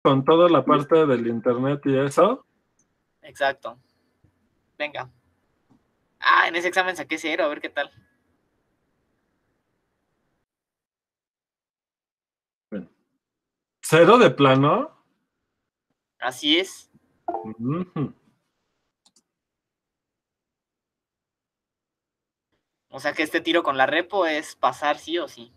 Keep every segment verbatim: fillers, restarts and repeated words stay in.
con toda la parte del internet y eso. Exacto. Venga. Ah, en ese examen saqué cero, a ver qué tal. ¿Cero de plano? Así es. Uh-huh. O sea que este tiro con la repo es pasar sí o sí.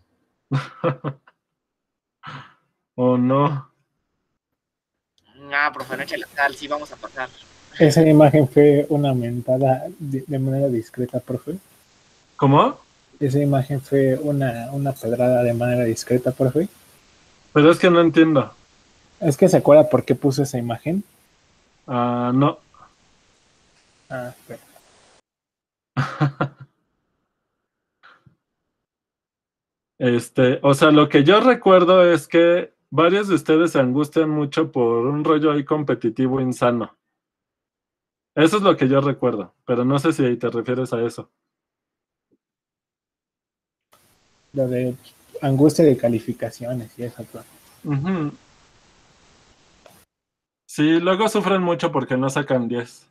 ¿O no? Ah, profe, no eche la sal, sí vamos a pasar. Esa imagen fue una mentada de, de manera discreta, profe. ¿Cómo? Esa imagen fue una, una pedrada de manera discreta, profe. Pero es que no entiendo. Es que se acuerda por qué puso esa imagen. Ah, uh, no. Ah, pero... Este, o sea, lo que yo recuerdo es que varios de ustedes se angustian mucho por un rollo ahí competitivo insano. Eso es lo que yo recuerdo, pero no sé si te refieres a eso. Lo de angustia de calificaciones y eso, profe. Uh-huh. Sí, luego sufren mucho porque no sacan diez.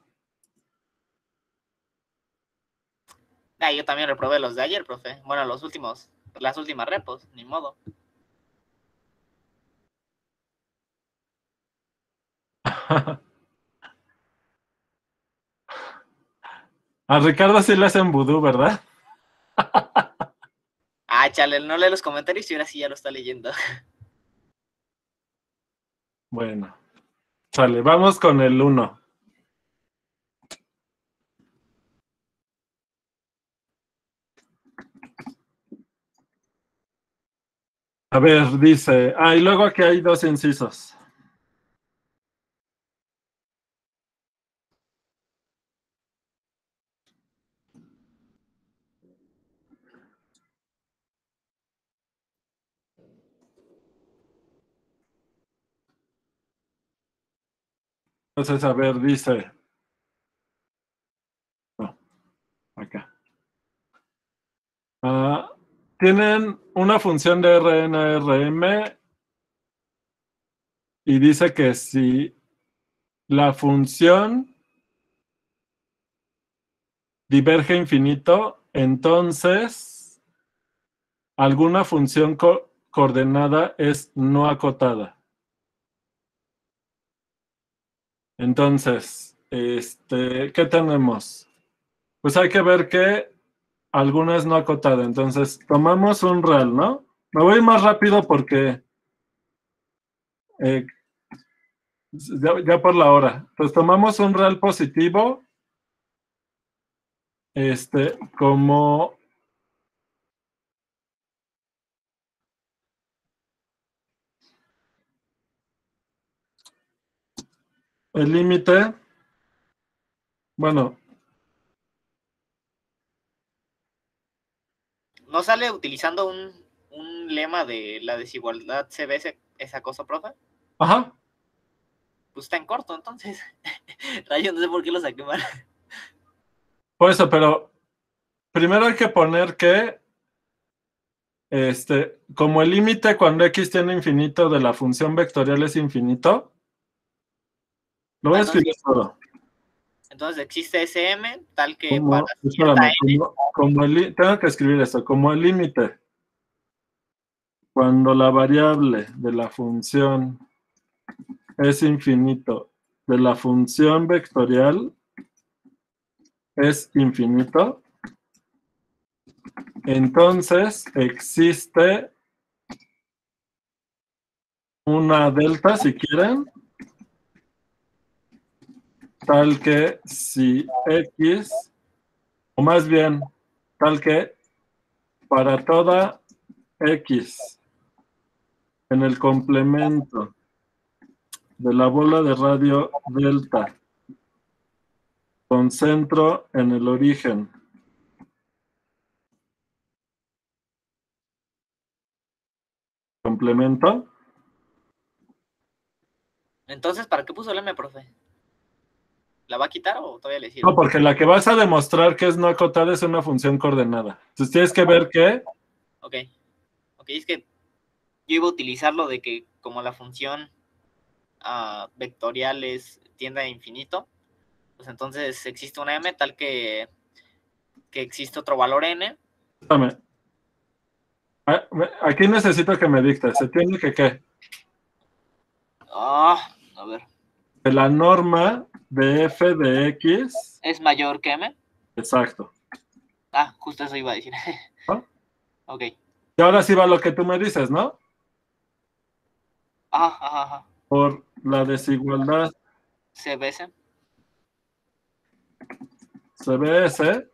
Ah, yo también reprobé los de ayer, profe. Bueno, los últimos, las últimas repos, ni modo. A Ricardo sí le hacen vudú, ¿verdad? Ah, chale, no lee los comentarios y ahora sí ya lo está leyendo. Bueno, sale, vamos con el uno. A ver, dice, ah, y luego aquí hay dos incisos. Entonces, a ver, dice, no, acá. Ah, tienen una función de R N R M y dice que si la función diverge infinito, entonces alguna función co coordenada es no acotada. Entonces, este, ¿qué tenemos? Pues hay que ver que alguna es no acotada. Entonces, tomamos un real, ¿no? Me voy más rápido porque eh, ya, ya por la hora. Entonces, tomamos un real positivo este, como el límite, bueno, ¿No sale utilizando un, un lema de la desigualdad se ve ese, esa cosa, profe? ajá. Pues está en corto, entonces. Rayo, no sé por qué lo saqué mal. Por eso, pero primero hay que poner que este, como el límite cuando x tiene infinito de la función vectorial es infinito, lo voy Ah, a entonces, escribir todo. entonces existe ese m tal que Como, para cierta espérame, n. como, como el, tengo que escribir esto, como el límite cuando la variable de la función es infinito de la función vectorial es infinito, entonces existe una delta, si quieren, tal que si x, o más bien, tal que para toda x en el complemento de la bola de radio delta con centro en el origen complemento. Entonces, ¿para qué puso el m, profe? ¿La va a quitar o todavía le sirve? No, porque la que vas a demostrar que es no acotada es una función coordenada. Entonces tienes que ver que... Ok. Ok, es que yo iba a utilizarlo de que como la función uh, vectoriales tiende a infinito, pues entonces existe una m tal que, que existe otro valor n. Espérame. Aquí necesito que me dictes. ¿Se tiene que qué? Ah, a ver. Que la norma de f de x es mayor que m. Exacto. Ah, justo eso iba a decir. ¿No? Ok. Y ahora sí va lo que tú me dices, ¿no? Ajá, ajá, ajá. Por la desigualdad C B S. C B S,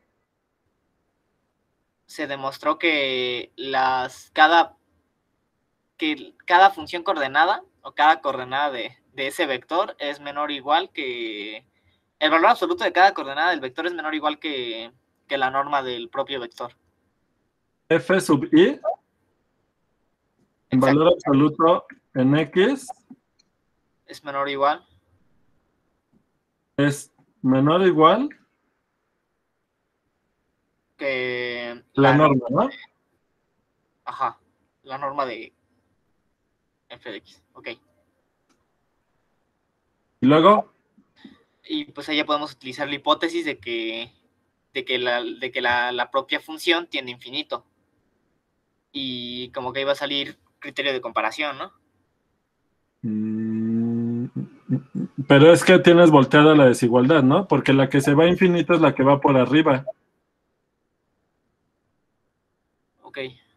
Se demostró que las cada que cada función coordenada o cada coordenada de, de ese vector es menor o igual que el valor absoluto de cada coordenada del vector es menor o igual que, que la norma del propio vector. f sub i, en valor absoluto en x, es menor o igual es menor o igual que la la norma, ¿no? De, ajá, la norma de f de x. Ok. Y luego, Y pues ahí ya podemos utilizar la hipótesis de que, de que, la, de que la, la propia función tiende a infinito. Y como que iba a salir criterio de comparación, ¿no? mm, pero es que tienes volteada la desigualdad, ¿no? Porque la que se va a infinito es la que va por arriba. Ok.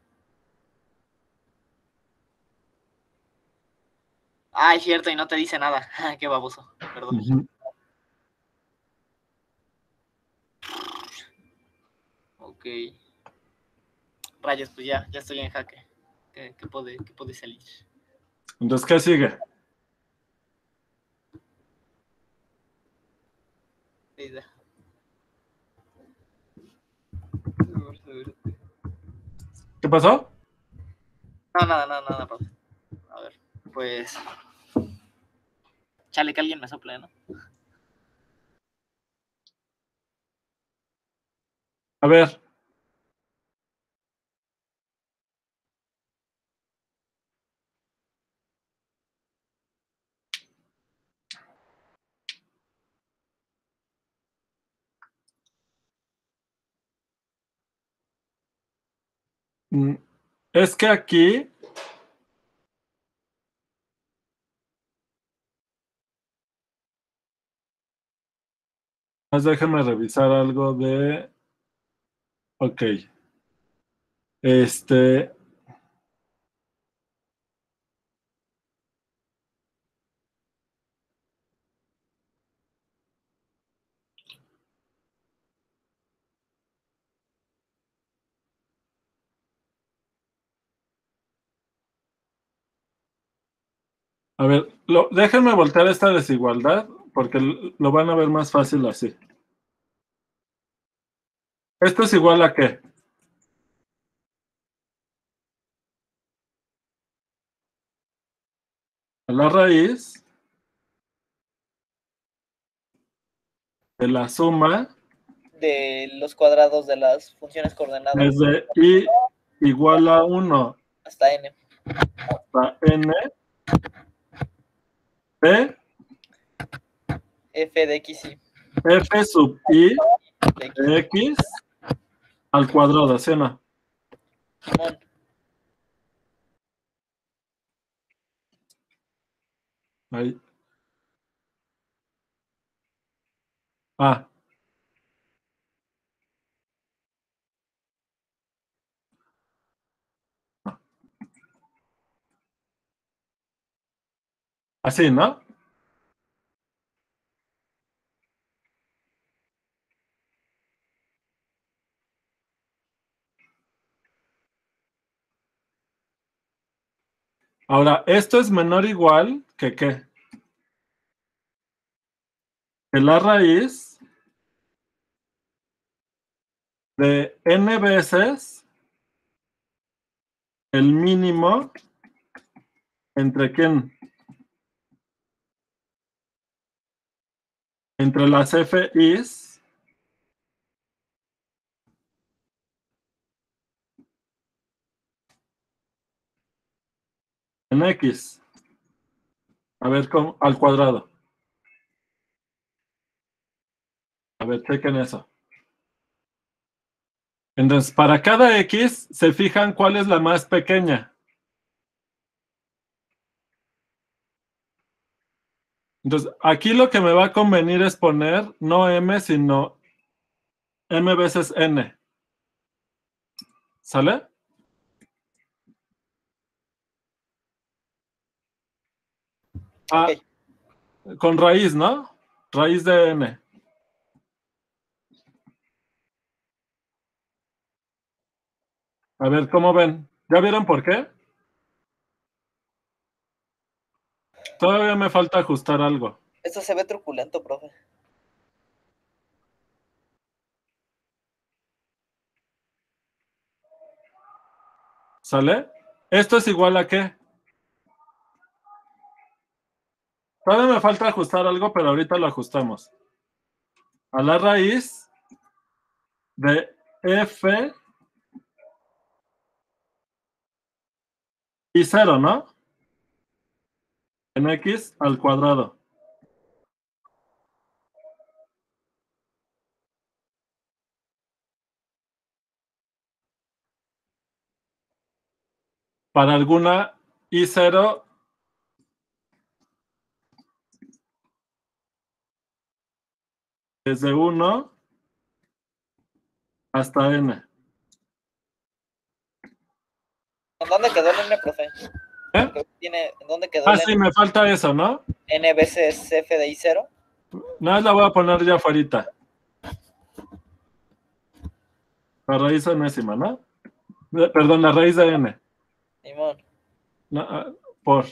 Ah, es cierto, y no te dice nada. Qué baboso, perdón. Ujú. Ok. Rayos, pues ya, ya estoy en jaque. ¿Qué, qué puede, qué puede salir? Entonces, ¿qué sigue? ¿Qué pasó? No, nada, nada, nada, profe. A ver, pues. Chale, que alguien me sople, ¿no? A ver. Mm, Es que aquí más déjame revisar algo de. Ok. Este. A ver, lo, déjenme voltear esta desigualdad porque lo van a ver más fácil así. ¿Esto es igual a qué? A la raíz de la suma De los cuadrados de las funciones coordenadas desde i igual a uno hasta n. hasta n de F de x y f sub i de x. de x al cuadrado, ¿sí o no? Simón. Ahí. Ah, así, ¿no? Ahora, esto es menor o igual que qué? Que la raíz de n veces el mínimo entre quién? Entre las f-is en x. A ver, ¿cómo? Al cuadrado. A ver, chequen eso. Entonces, para cada X, se fijan cuál es la más pequeña. Entonces, aquí lo que me va a convenir es poner no M, sino M veces N. ¿Sale? Ah, Ok. con raíz, ¿no? Raíz de N. A ver, ¿cómo ven? ¿Ya vieron por qué? Todavía me falta ajustar algo. Esto se ve truculento, profe. ¿Sale? ¿Esto es igual a qué? Todavía me falta ajustar algo, pero ahorita lo ajustamos. A la raíz de F y cero, ¿no? En X al cuadrado. Para alguna I cero desde uno hasta N. ¿En dónde quedó el N, profe? ¿Eh? ¿Tiene, ¿En dónde quedó Ah, el sí, N? me falta eso, ¿no? N veces F de I cero. Nada más la voy a poner ya afuera. La raíz enésima, ¿no? Eh, Perdón, la raíz de N. Simón. No, ah, por.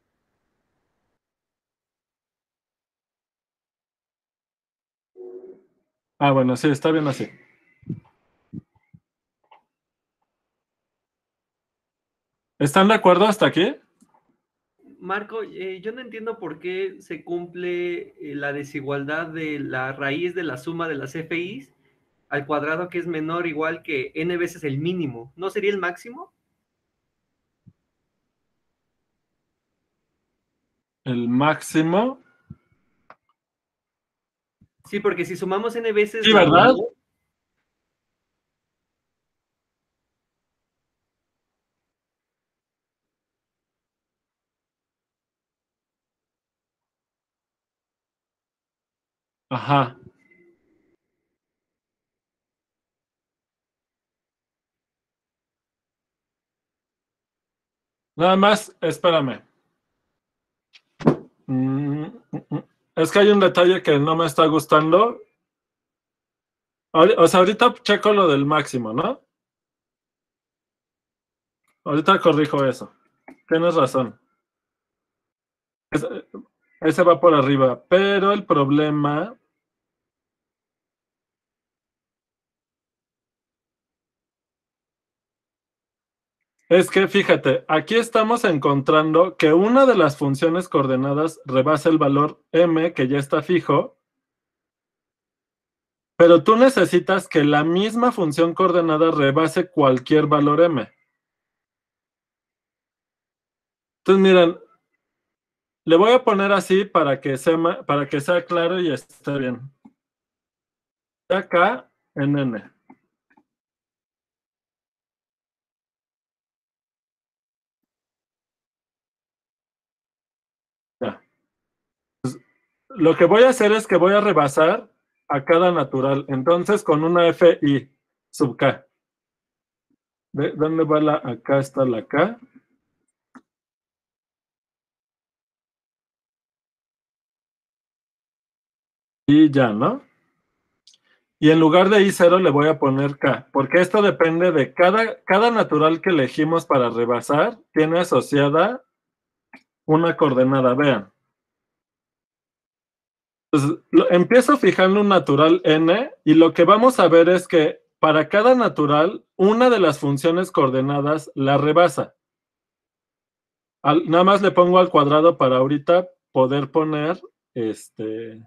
Ah, bueno, sí, está bien así. ¿Están de acuerdo hasta aquí? Marco, eh, yo no entiendo por qué se cumple eh, la desigualdad de la raíz de la suma de las F Is al cuadrado, que es menor o igual que n veces el mínimo. ¿No sería el máximo? El máximo. Sí, porque si sumamos n veces Sí, la ¿verdad? menor, Ajá. Nada más, espérame. Mm, mm, mm. Es que hay un detalle que no me está gustando. Ahori- O sea, ahorita checo lo del máximo, ¿no? Ahorita corrijo eso. Tienes razón. Ese, ese va por arriba. Pero el problema es que, fíjate, aquí estamos encontrando que una de las funciones coordenadas rebasa el valor m, que ya está fijo, pero tú necesitas que la misma función coordenada rebase cualquier valor m. Entonces, miren, le voy a poner así para que sea, ma- para que sea claro y esté bien. Acá en n. Ya. Lo que voy a hacer es que voy a rebasar a cada natural. Entonces, con una F I sub K. ¿De dónde va la? Acá está la K. Y ya, ¿no? Y en lugar de I cero le voy a poner K, porque esto depende de cada, cada natural que elegimos para rebasar, tiene asociada una coordenada, vean. Entonces, lo- empiezo fijando un natural n y lo que vamos a ver es que para cada natural, una de las funciones coordenadas la rebasa. Al- nada más le pongo al cuadrado para ahorita poder poner este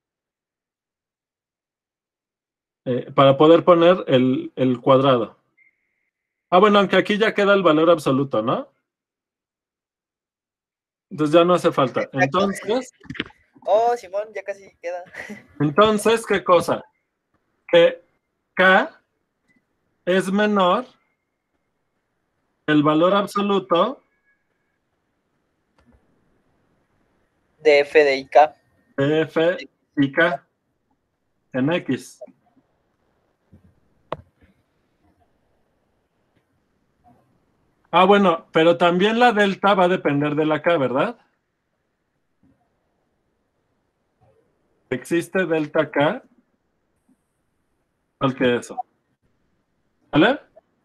eh, para poder poner el, el cuadrado. Ah, bueno, aunque aquí ya queda el valor absoluto, ¿no? Entonces ya no hace falta. Entonces, Oh, Simón, ya casi queda. entonces, ¿qué cosa? Que K es menor el valor absoluto De F de I K. de F y K en X. Ah, bueno, pero también la delta va a depender de la K, ¿verdad? Existe delta K, igual que eso. ¿Vale?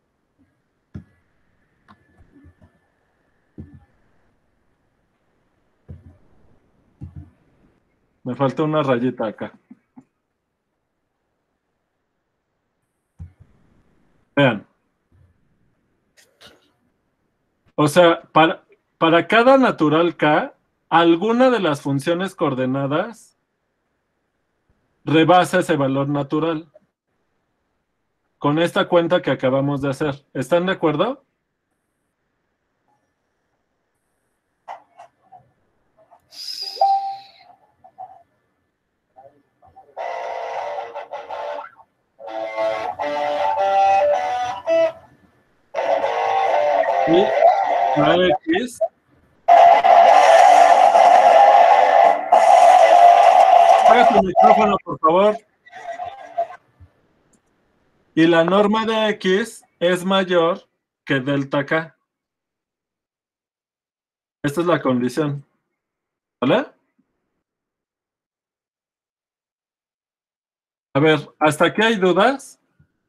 Me falta una rayita acá. Vean. O sea, para, para cada natural K, alguna de las funciones coordenadas rebasa ese valor natural. Con esta cuenta que acabamos de hacer. ¿Están de acuerdo? Y la X apaga tu micrófono, por favor. Y la norma de X es mayor que delta K. Esta es la condición. ¿Vale? A ver, ¿hasta aquí hay dudas?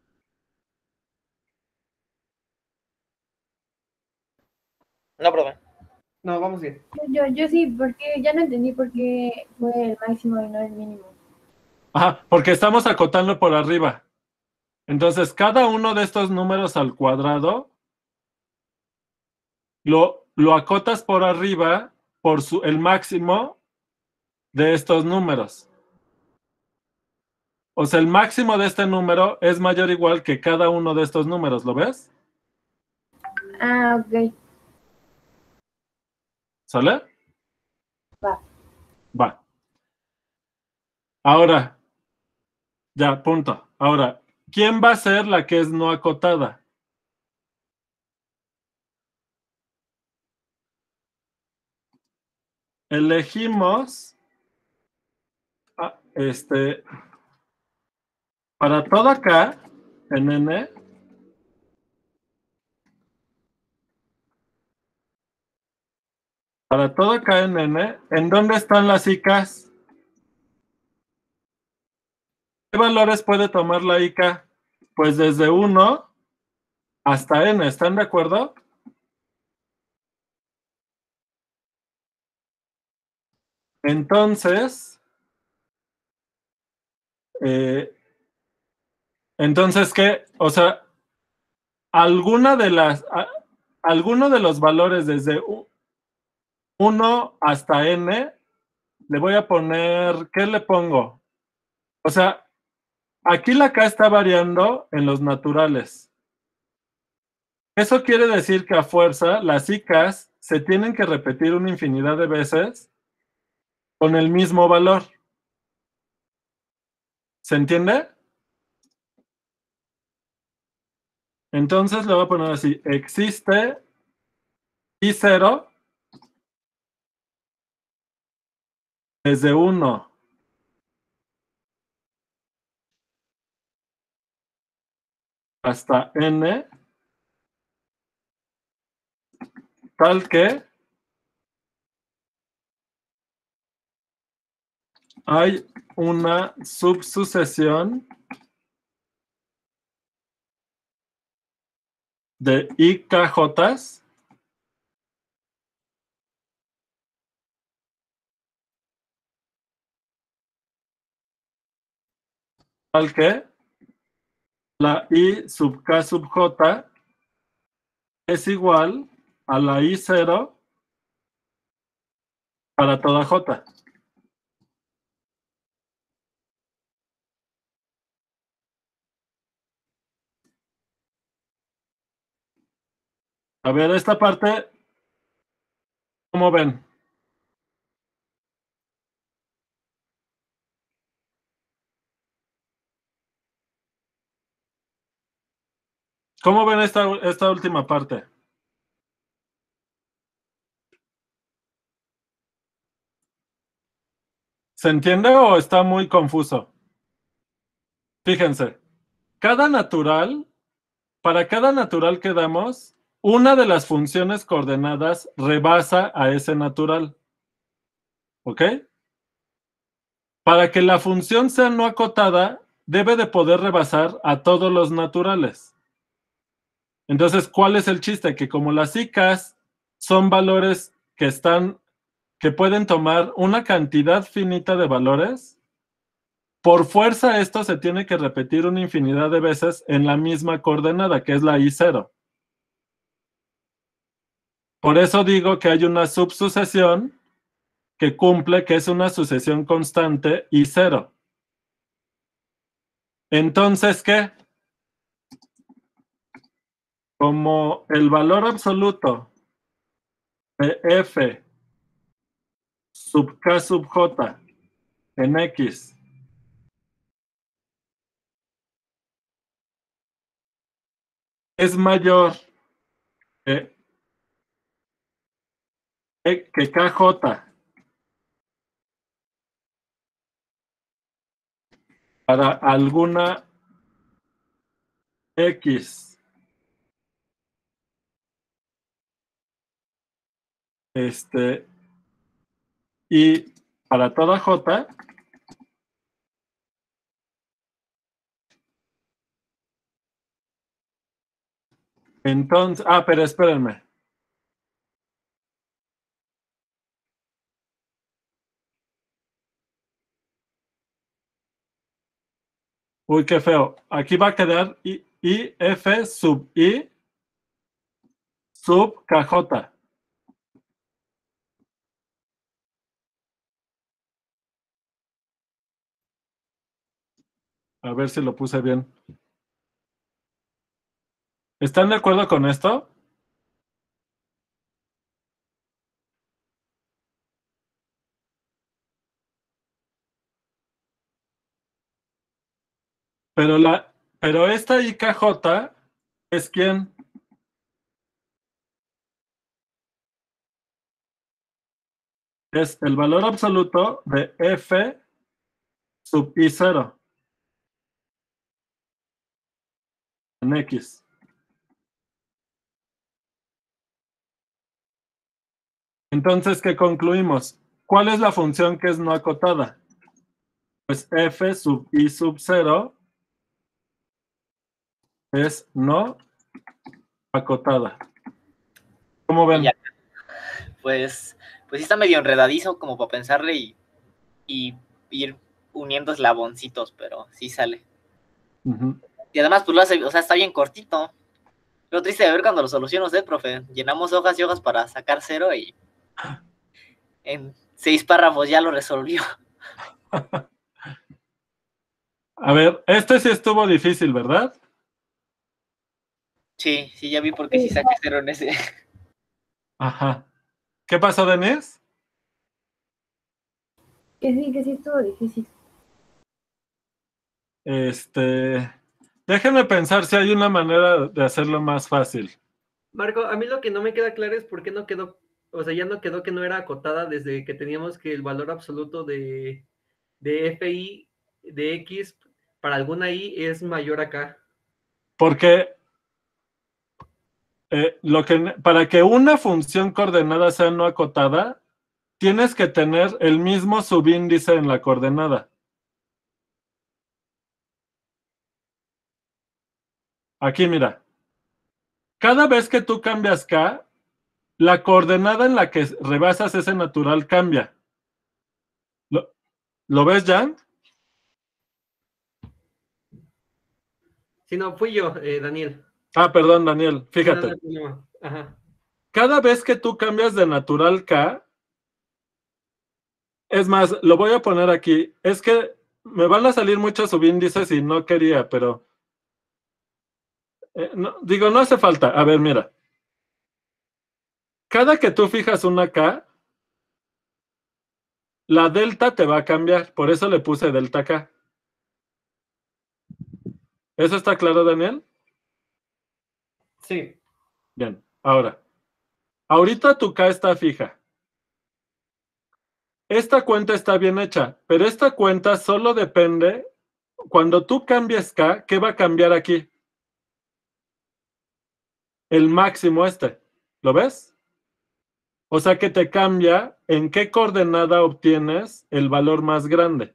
No, profe. No, vamos bien. Yo, yo sí, porque ya no entendí por qué fue el máximo y no el mínimo. Ajá, porque estamos acotando por arriba. Entonces, cada uno de estos números al cuadrado lo, lo acotas por arriba por su, el máximo de estos números. O sea, el máximo de este número es mayor o igual que cada uno de estos números, ¿lo ves? Ah, ok. ¿Sale? Va. Va. Ahora, ya, punto. Ahora, ¿quién va a ser la que es no acotada? Elegimos ah, este para toda K en N, para toda K en N, ¿en dónde están las I Ks? ¿Qué valores puede tomar la I K? Pues desde uno hasta N, ¿están de acuerdo? Entonces, eh, entonces, ¿qué? O sea, alguna de las, a, alguno de los valores desde uno hasta N, le voy a poner, ¿qué le pongo? O sea, aquí la K está variando en los naturales. Eso quiere decir que a fuerza las I Ks se tienen que repetir una infinidad de veces con el mismo valor. ¿Se entiende? Entonces le voy a poner así, existe I cero desde uno hasta N, tal que hay una subsucesión de I K Js tal que la I sub K sub J es igual a la I cero para toda J. A ver, esta parte, ¿cómo ven? ¿Cómo ven esta, esta última parte? ¿Se entiende o está muy confuso? Fíjense, cada natural, para cada natural que damos, una de las funciones coordenadas rebasa a ese natural. ¿Ok? Para que la función sea no acotada, debe de poder rebasar a todos los naturales. Entonces, ¿cuál es el chiste? Que como las I C As son valores que están, que pueden tomar una cantidad finita de valores, por fuerza esto se tiene que repetir una infinidad de veces en la misma coordenada, que es la I cero. Por eso digo que hay una subsucesión que cumple, que es una sucesión constante I cero. Entonces, ¿qué? Como el valor absoluto de F sub K sub J en X es mayor que, que K J para alguna X este, y para toda J, entonces, ah, pero espérenme. Uy, qué feo. Aquí va a quedar I, I F sub I sub K J. A ver si lo puse bien. ¿Están de acuerdo con esto? Pero, la, pero esta I K J es quién? Es el valor absoluto de F sub I cero en X. Entonces, ¿qué concluimos? ¿Cuál es la función que es no acotada? Pues F sub I sub cero es no acotada. ¿Cómo ven? Ya. Pues, pues sí está medio enredadizo como para pensarle y, y ir uniendo eslaboncitos, pero sí sale. Uh-huh. Y además, pues lo hace, o sea, está bien cortito. Lo triste de ver cuando lo soluciona usted, profe. Llenamos hojas y hojas para sacar cero y en seis párrafos ya lo resolvió. A ver, este sí estuvo difícil, ¿verdad? Sí, sí, ya vi por qué sí saqué cero en ese. Ajá. ¿Qué pasó, Denise? Que sí, que sí estuvo difícil. Este, déjenme pensar si hay una manera de hacerlo más fácil. Marco, a mí lo que no me queda claro es por qué no quedó, o sea, ya no quedó que no era acotada desde que teníamos que el valor absoluto de, de F I de X para alguna I es mayor acá. Porque eh, lo que, para que una función coordenada sea no acotada, tienes que tener el mismo subíndice en la coordenada. Aquí, mira. Cada vez que tú cambias K, la coordenada en la que rebasas ese natural cambia. ¿Lo, ¿lo ves, Jan? Si no, fui yo, eh, Daniel. Ah, perdón, Daniel. Fíjate. No, no, no, ajá. Cada vez que tú cambias de natural K, es más, lo voy a poner aquí. Es que me van a salir muchos subíndices y no quería, pero... Eh, no, digo, no hace falta. A ver, mira. Cada que tú fijas una K, la delta te va a cambiar. Por eso le puse delta K. ¿Eso está claro, Daniel? Sí. Bien, ahora. Ahorita tu K está fija. Esta cuenta está bien hecha, pero esta cuenta solo depende. Cuando tú cambies K, ¿qué va a cambiar aquí? El máximo este. ¿Lo ves? O sea que te cambia en qué coordenada obtienes el valor más grande.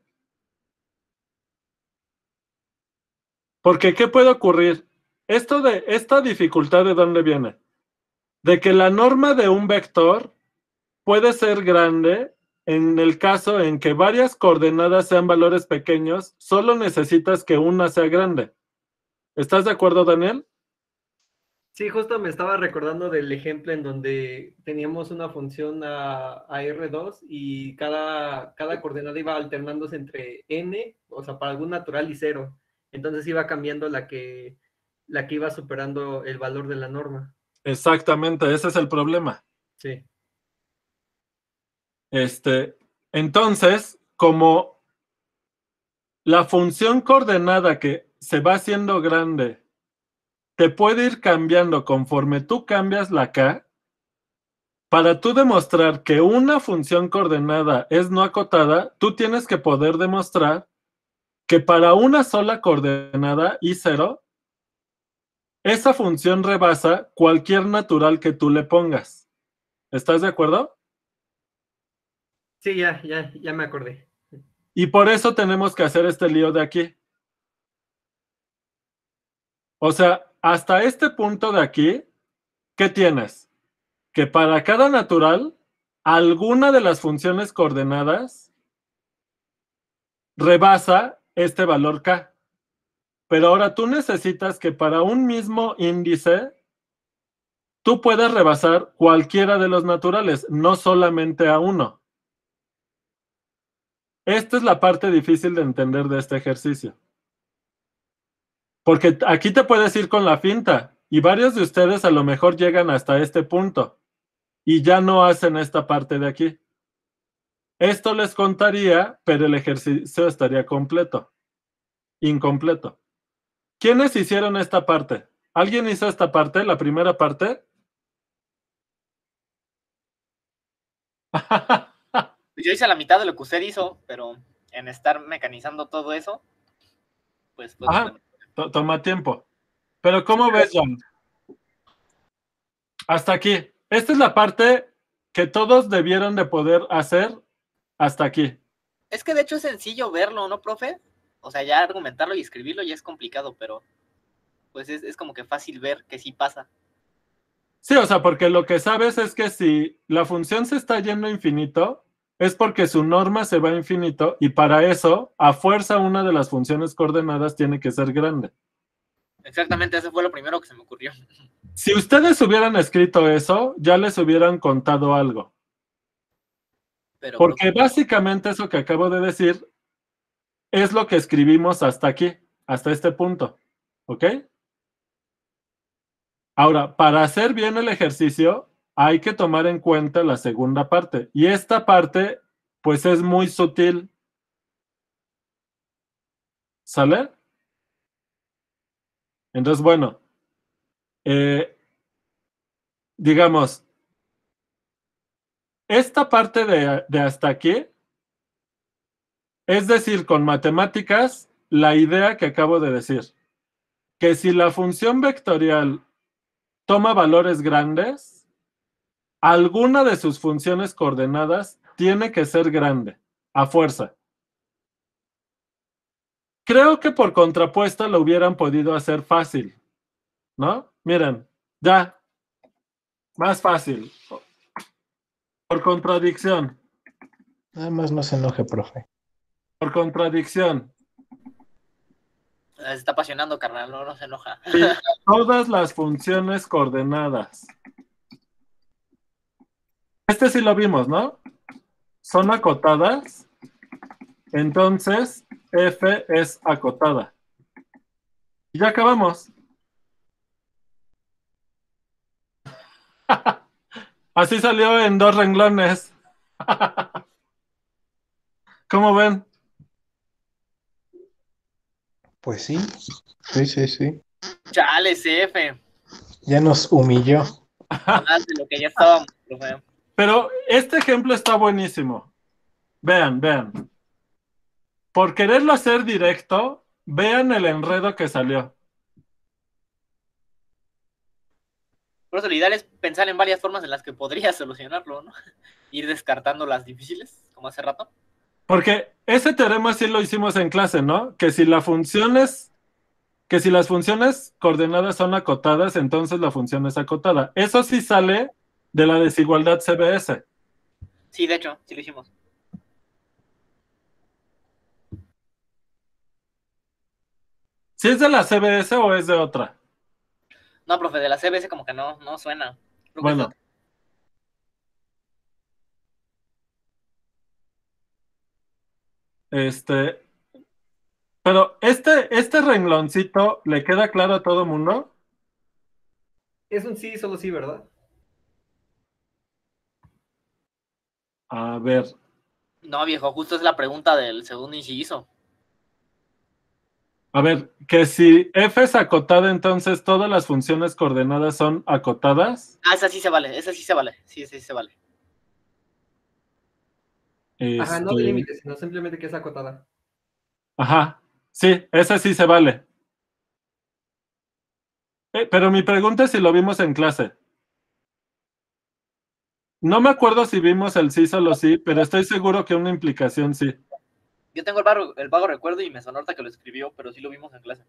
Porque ¿qué puede ocurrir? Esto de esta dificultad, ¿de dónde viene? De que la norma de un vector puede ser grande en el caso en que varias coordenadas sean valores pequeños, solo necesitas que una sea grande. ¿Estás de acuerdo, Daniel? Sí, justo me estaba recordando del ejemplo en donde teníamos una función a, a R dos y cada, cada coordenada iba alternándose entre n, o sea, para algún natural y cero. Entonces iba cambiando la que, la que iba superando el valor de la norma. Exactamente, ese es el problema. Sí. Este, entonces, como la función coordenada que se va haciendo grande te puede ir cambiando conforme tú cambias la K, para tú demostrar que una función coordenada es no acotada, tú tienes que poder demostrar que para una sola coordenada i cero, esa función rebasa cualquier natural que tú le pongas. ¿Estás de acuerdo? Sí, ya, ya, ya me acordé. Y por eso tenemos que hacer este lío de aquí. O sea, hasta este punto de aquí, ¿qué tienes? Que para cada natural, alguna de las funciones coordenadas rebasa este valor K. Pero ahora tú necesitas que para un mismo índice, tú puedas rebasar cualquiera de los naturales, no solamente a uno. Esta es la parte difícil de entender de este ejercicio. Porque aquí te puedes ir con la finta, y varios de ustedes a lo mejor llegan hasta este punto, y ya no hacen esta parte de aquí. Esto les contaría, pero el ejercicio estaría completo. Incompleto. ¿Quiénes hicieron esta parte? ¿Alguien hizo esta parte, la primera parte? Yo hice la mitad de lo que usted hizo, pero en estar mecanizando todo eso, pues... pues Ajá, to- toma tiempo. Pero ¿cómo ves, John? Hasta aquí. Esta es la parte que todos debieron de poder hacer hasta aquí. Es que de hecho es sencillo verlo, ¿no, profe? O sea, ya argumentarlo y escribirlo ya es complicado, pero pues es, es como que fácil ver que sí pasa. Sí, o sea, porque lo que sabes es que si la función se está yendo a infinito, es porque su norma se va a infinito y para eso, a fuerza, una de las funciones coordenadas tiene que ser grande. Exactamente, eso fue lo primero que se me ocurrió. Si ustedes hubieran escrito eso, ya les hubieran contado algo. Pero, Porque profe, básicamente eso que acabo de decir es lo que escribimos hasta aquí, hasta este punto. ¿Ok? Ahora, para hacer bien el ejercicio, hay que tomar en cuenta la segunda parte. Y esta parte, pues es muy sutil. ¿Sale? Entonces, bueno, eh, digamos, esta parte de, de hasta aquí, es decir, con matemáticas, la idea que acabo de decir, que si la función vectorial toma valores grandes, alguna de sus funciones coordenadas tiene que ser grande, a fuerza. Creo que por contrapuesta lo hubieran podido hacer fácil, ¿no? Miren, ya, más fácil. Por contradicción, Nada más no se enoje, profe. por contradicción. se está apasionando, carnal, no, no se enoja. Sí, todas las funciones coordenadas. Este sí lo vimos, ¿no? Son acotadas. Entonces, F es acotada. Y ya acabamos. Así salió en dos renglones. ¿Cómo ven? Pues sí, sí, sí, sí. Chale, C F. Ya nos humilló. Más de lo que ya estábamos, profe. Pero este ejemplo está buenísimo. Vean, vean. Por quererlo hacer directo, vean el enredo que salió. Por eso lo ideal es pensar en varias formas en las que podrías solucionarlo, ¿no? Ir descartando las difíciles, como hace rato. Porque ese teorema sí lo hicimos en clase, ¿no? Que si la función es, que si las funciones coordenadas son acotadas, entonces la función es acotada. Eso sí sale de la desigualdad C B S. Sí, de hecho, sí lo hicimos. ¿Sí es de la C B S o es de otra? No, profe, de la C B S como que no, no suena. Creo que es de Bueno. otra. Este, pero este, este rengloncito, ¿le queda claro a todo mundo? Es un sí, solo sí, ¿verdad? A ver, No, viejo, justo es la pregunta del segundo inciso. a ver, que si f es acotada, entonces todas las funciones coordenadas son acotadas. Ah, esa sí se vale, esa sí se vale. Sí, esa sí se vale. Ajá, no de Este, límites, sino simplemente que es acotada. ajá, sí, esa sí se vale. Eh, pero mi pregunta es si lo vimos en clase. No me acuerdo si vimos el sí solo sí, pero estoy seguro que una implicación sí. Yo tengo el vago, el vago recuerdo y me sonó ahorita que lo escribió, pero sí lo vimos en clase.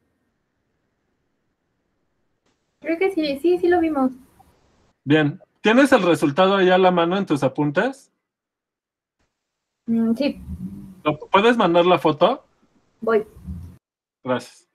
Creo que sí, sí, sí lo vimos. Bien, ¿tienes el resultado ahí a la mano en tus apuntes? Mm, sí, ¿Lo- ¿Puedes mandar la foto? voy. Gracias.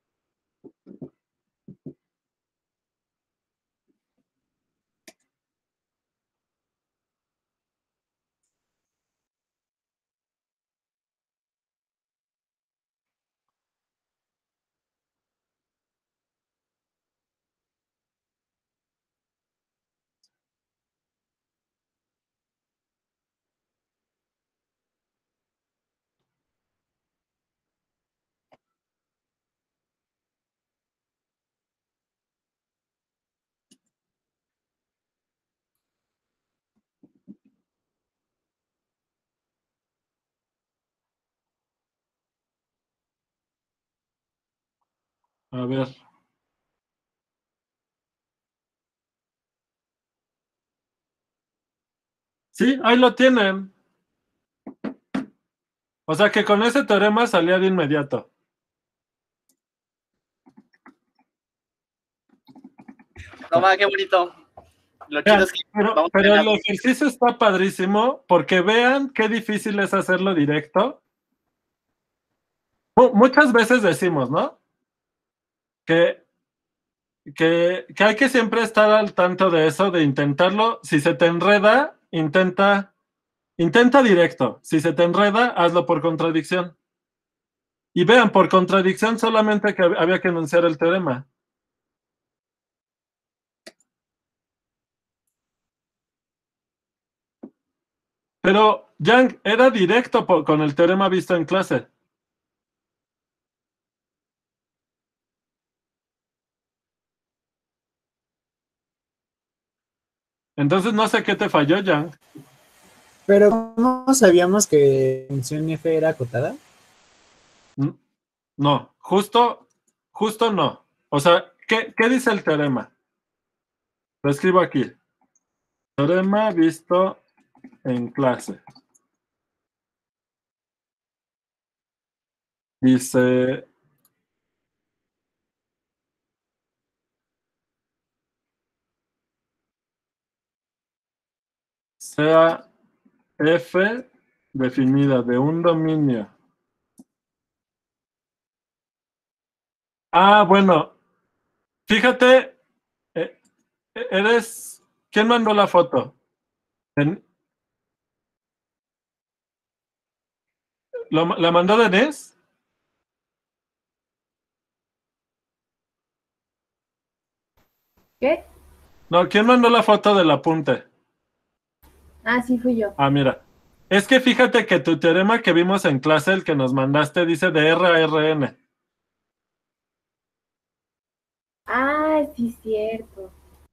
A ver. Sí, ahí lo tienen. O sea que con ese teorema salía de inmediato. No, ma, qué bonito. Lo chido Vean, es que pero, vamos a pero el tener- ejercicio está padrísimo porque vean qué difícil es hacerlo directo. Mu- Muchas veces decimos, ¿no? Que, que, que hay que siempre estar al tanto de eso, de intentarlo. Si se te enreda, intenta, intenta directo. Si se te enreda, hazlo por contradicción. Y vean, por contradicción solamente que hab- había que enunciar el teorema. Pero, Yang, era directo por- con el teorema visto en clase. Entonces no sé qué te falló, Yang. Pero ¿cómo sabíamos que función f era acotada? N- No, justo, justo no. O sea, ¿qué, qué dice el teorema? Lo escribo aquí. Teorema visto en clase. Dice, sea f definida de un dominio. Ah, bueno, fíjate, eh, eres, ¿quién mandó la foto? En- ¿lo- ¿La mandó Denise? ¿Qué? No, ¿quién mandó la foto del apunte? Ah, sí, fui yo. Ah, mira. Es que fíjate que tu teorema que vimos en clase, el que nos mandaste, dice de R a R n. Ah, Ah, sí, cierto.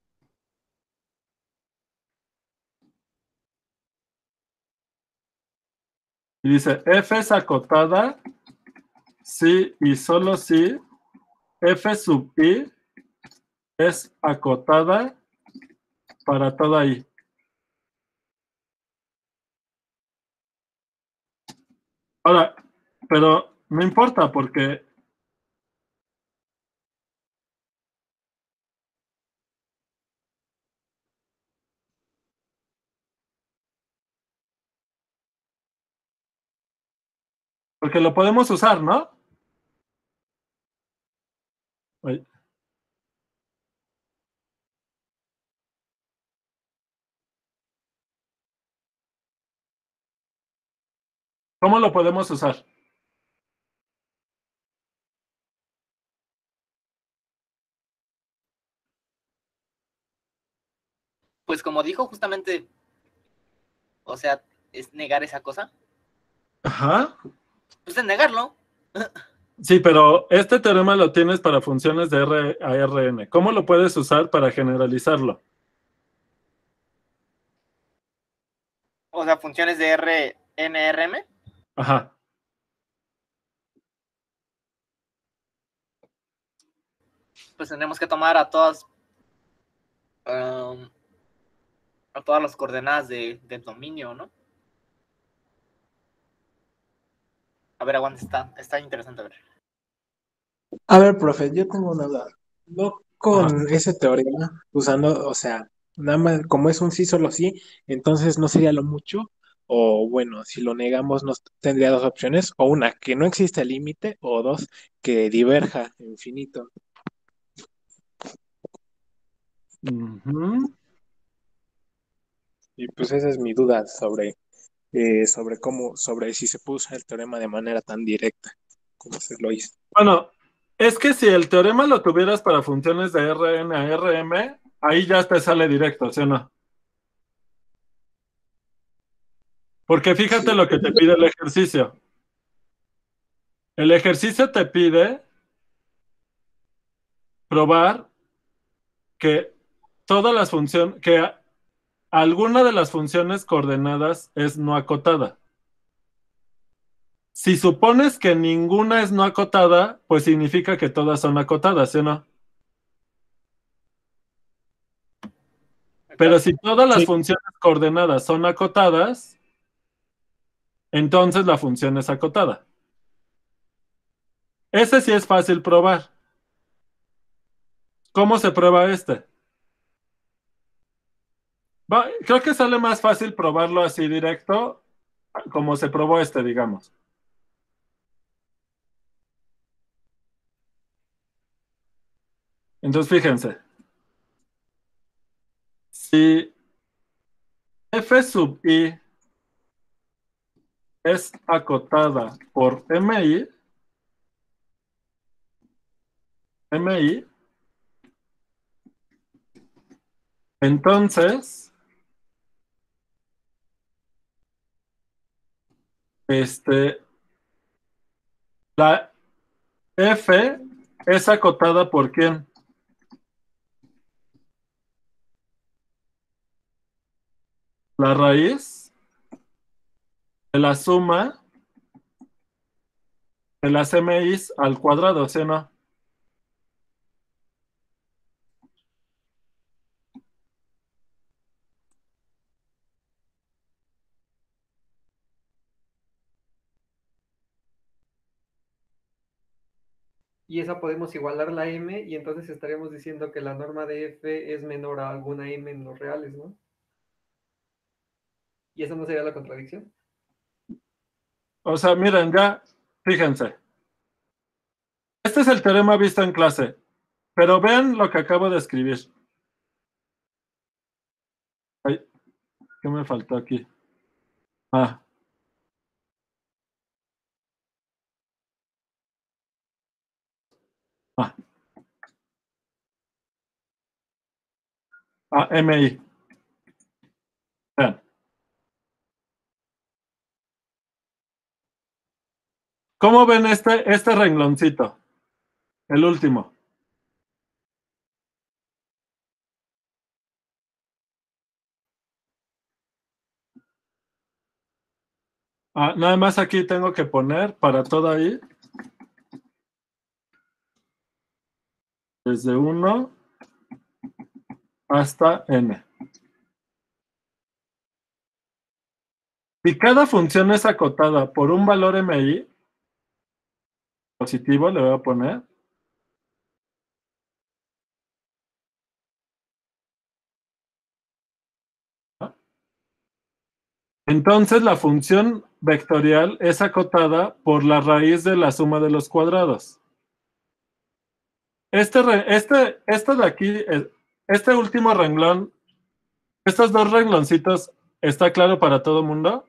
Y dice, F es acotada si y solo si F sub I es acotada para toda I. Ahora, pero no importa porque porque lo podemos usar, ¿no? Ay. ¿Cómo lo podemos usar? Pues como dijo justamente, o sea, es negar esa cosa, Ajá. pues es negarlo. Sí, pero este teorema lo tienes para funciones de R a Rn. ¿Cómo lo puedes usar para generalizarlo? O sea, funciones de R N R M. Ajá. Pues tenemos que tomar a todas um, a todas las coordenadas de, del dominio, ¿no? A ver, aguanta, está, está interesante a ver. A ver, profe, yo tengo una duda. No Ajá. con ese teorema, usando, o sea, nada más, como es un sí, solo sí, entonces no sería lo mucho, o bueno, si lo negamos, nos tendría dos opciones, o una, que no existe límite, o dos, que diverja infinito. Ujú. Y pues esa es mi duda sobre, eh, sobre cómo, sobre si se puede usar el teorema de manera tan directa, como se lo hizo. Bueno, es que si el teorema lo tuvieras para funciones de Rn a Rm, ahí ya te sale directo, ¿sí o no? Porque fíjate Sí. lo que te pide el ejercicio. El ejercicio te pide probar que todas las funciones, que alguna de las funciones coordenadas es no acotada. Si supones que ninguna es no acotada, pues significa que todas son acotadas, ¿sí o no? Pero si todas las Sí. funciones coordenadas son acotadas, entonces la función es acotada. Ese sí es fácil probar. ¿Cómo se prueba este? Va, creo que sale más fácil probarlo así directo, como se probó este, digamos. Entonces, fíjense. Si F sub I es acotada por MI, MI, entonces, este, la F es acotada por ¿quién? La raíz de la suma de las M Is al cuadrado, ¿sí o no? Y esa podemos igualar la m y entonces estaríamos diciendo que la norma de f es menor a alguna m en los reales, ¿no? ¿Y esa no sería la contradicción? O sea, miren, ya, fíjense. Este es el teorema visto en clase, pero vean lo que acabo de escribir. Ay, ¿qué me faltó aquí? Ah. Ah. Ah, M I. Vean. ¿Cómo ven este, este rengloncito? El último. Ah, nada más aquí tengo que poner para todo ahí. Desde uno hasta n. Si cada función es acotada por un valor mi positivo, le voy a poner. Entonces la función vectorial es acotada por la raíz de la suma de los cuadrados. Este, este, este de aquí, este último renglón, estos dos rengloncitos, ¿está claro para todo el mundo?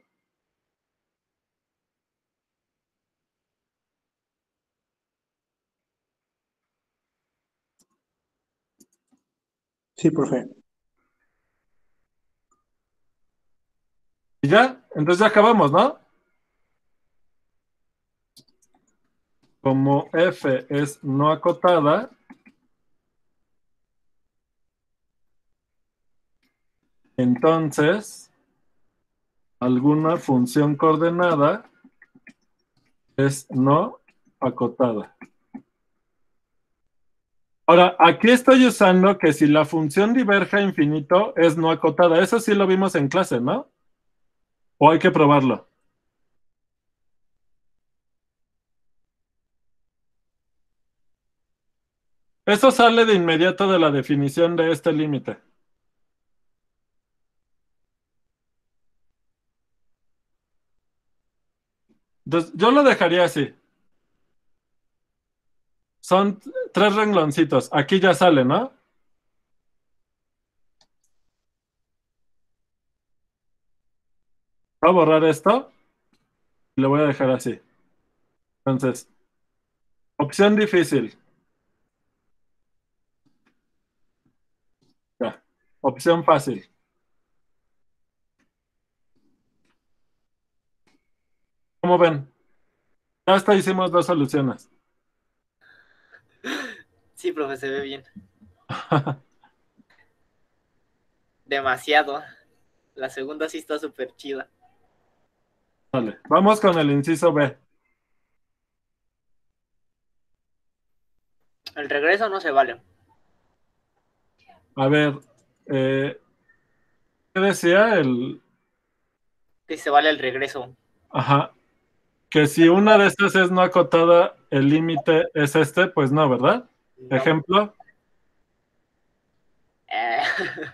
Sí, profe. Y ya, entonces ya acabamos, ¿no? Como f es no acotada, entonces alguna función coordenada es no acotada. Ahora, aquí estoy usando que si la función diverge a infinito es no acotada. Eso sí lo vimos en clase, ¿no? ¿O hay que probarlo? Eso sale de inmediato de la definición de este límite. Entonces, yo lo dejaría así. Son tres rengloncitos. Aquí ya sale, ¿no? Voy a borrar esto y lo voy a dejar así. Entonces, opción difícil. Ya. Opción fácil. ¿Cómo ven? Ya hasta hicimos dos soluciones. Sí, profe, se ve bien. Demasiado. La segunda sí está súper chida. Vale, vamos con el inciso B. El regreso no se vale. A ver, eh, ¿qué decía el...? Que se vale el regreso. Ajá, que si una de estas es no acotada, el límite es este, pues no, ¿verdad? No. Ejemplo. Eh,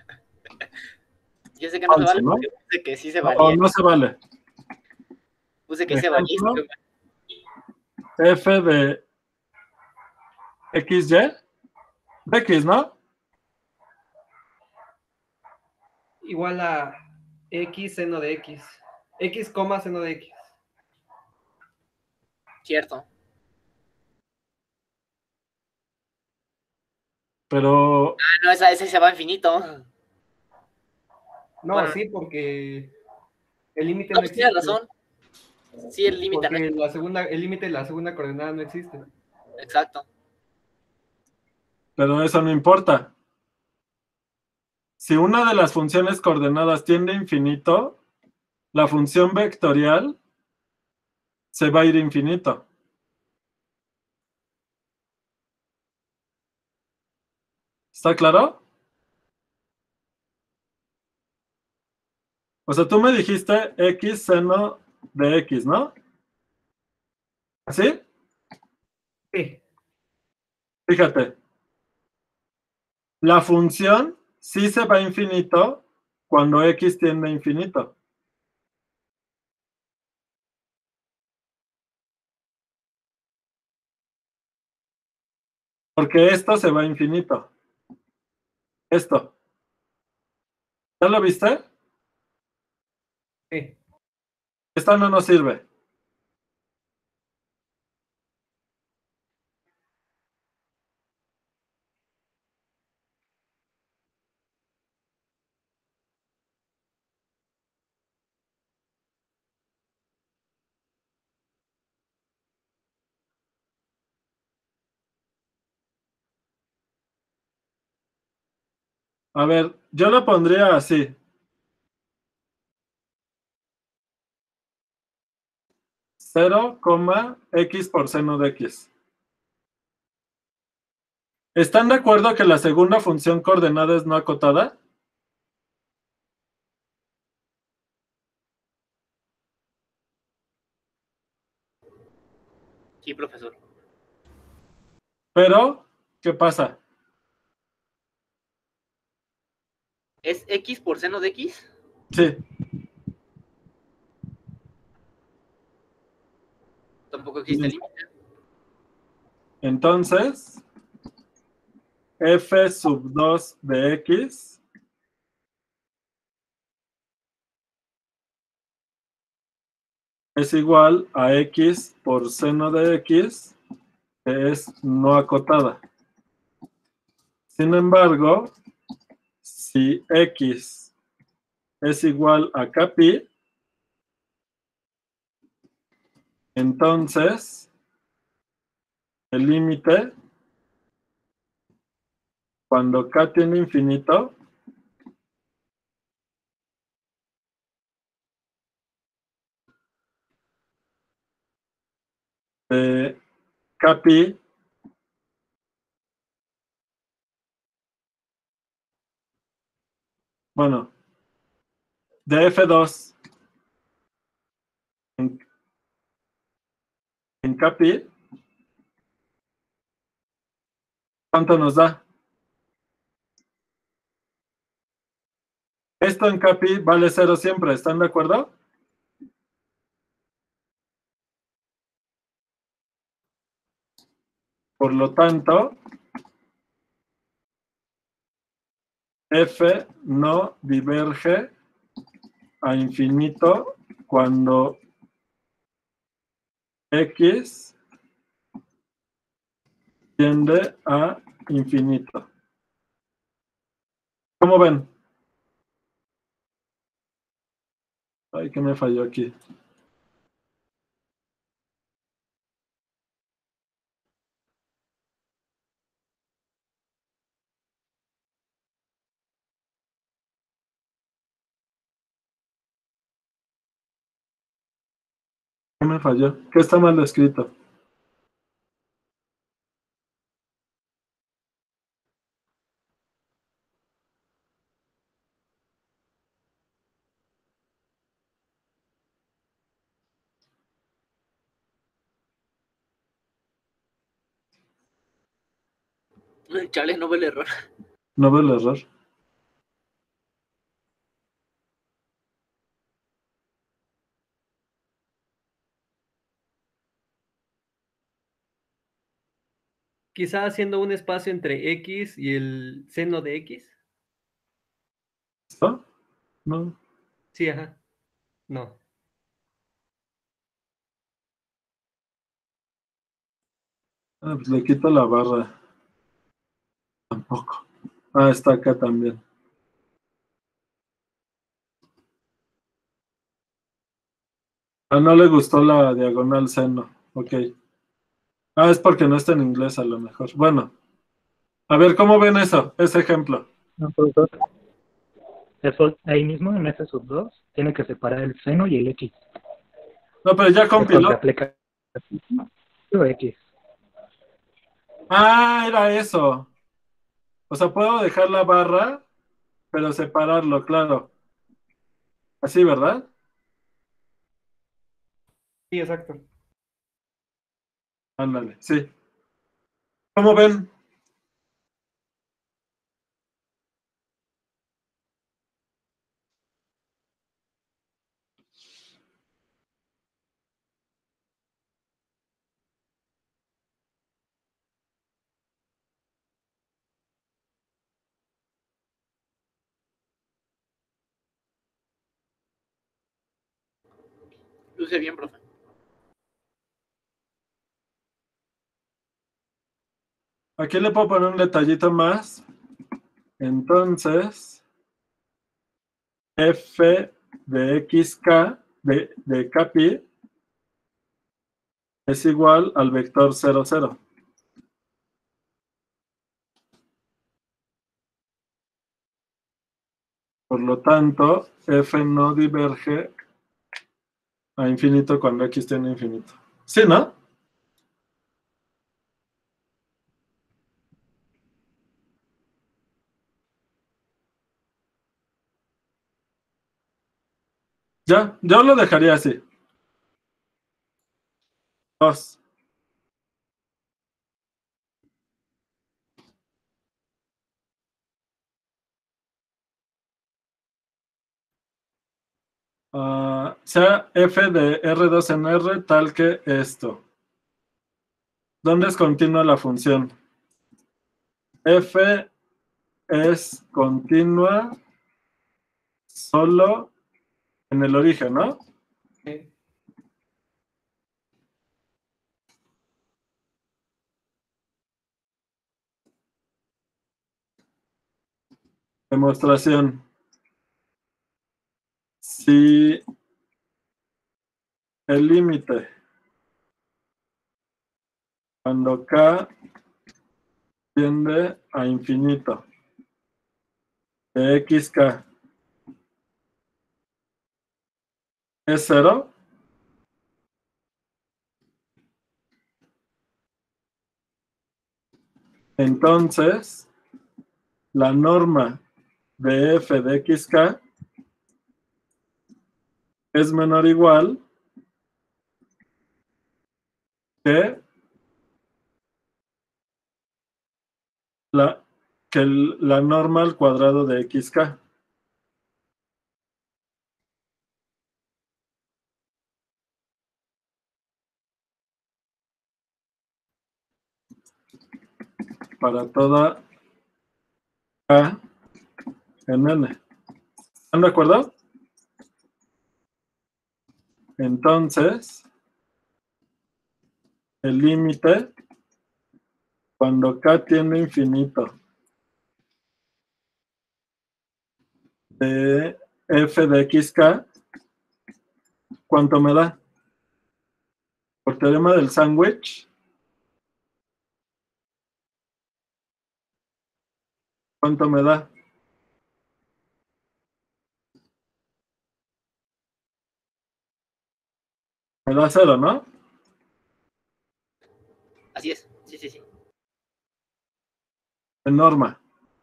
Yo sé que no Falso, se vale ¿no? porque puse que sí se O valía. no se vale. Puse que se valía. Ejemplo, f de xy, de x, ¿no? Igual a x seno de x. X, coma, seno de x. Cierto. Pero, Ah, no, esa, ese se va a infinito. No, Bueno, sí, porque el límite no, no pues tienes existe. razón. Sí, el límite no Porque es. la segunda, el límite de la segunda coordenada no existe. Exacto. pero eso no importa. Si una de las funciones coordenadas tiende a infinito, la función vectorial se va a ir a infinito. ¿Está claro? O sea, tú me dijiste x seno de x, ¿no? ¿Así? Sí. Fíjate. La función sí se va a infinito cuando x tiende a infinito. Porque esto se va a infinito. Esto. ¿Ya lo viste? Sí. Esta no nos sirve. A ver, yo lo pondría así. cero, x por seno de x. ¿Están de acuerdo que la segunda función coordenada es no acotada? Sí, profesor. Pero, ¿qué pasa? ¿Es x por seno de x? Sí, Tampoco existe límite. entonces, f sub dos de x es igual a x por seno de x, que es no acotada. Sin embargo, si x es igual a kpi, entonces el límite cuando k tiene infinito de kpi bueno, de efe dos en, en kpi, ¿cuánto nos da? Esto en kpi vale cero siempre, ¿están de acuerdo? Por lo tanto, f no diverge a infinito cuando x tiende a infinito. ¿Cómo ven? Ay, que me falló aquí. ¿Qué me falló? ¿Qué está mal escrito? Chale, no ve el error. No veo el error. Quizá haciendo un espacio entre x y el seno de x. ¿Esto? No. Sí, ajá. No. Ah, pues le quito la barra. Tampoco. Ah, está acá también. Ah, no le gustó la diagonal seno. Ok. Ah, es porque no está en inglés a lo mejor. Bueno. A ver, ¿cómo ven eso? Ese ejemplo. No, profesor. Eso ahí mismo en F sub dos tiene que separar el seno y el X. No, pero ya Después compiló. se aplica el X. Ah, era eso. O sea, puedo dejar la barra, pero separarlo, claro. Así, ¿verdad? Sí, exacto. Ándale, sí. ¿Cómo ven? Luce bien, profe. Aquí le puedo poner un detallito más. Entonces, f de xk de, de kpi es igual al vector cero, cero. Por lo tanto, f no diverge a infinito cuando x tiene infinito. ¿Sí, no? Ya, yo lo dejaría así. Dos. Uh, sea f de R dos en R tal que esto. ¿Dónde es continua la función? F es continua solo en el origen, ¿no? Sí. Demostración. Si el límite cuando k tiende a infinito de xk es cero, entonces la norma de f de xk es menor o igual que la, que el- la norma al cuadrado de xk. Para toda k en n. ¿Están de acuerdo? Entonces, el límite cuando k tiende a infinito de f de xk, ¿cuánto me da? Por teorema del sándwich, ¿cuánto me da? Me da cero, ¿no? Así es, sí, sí, sí. En norma.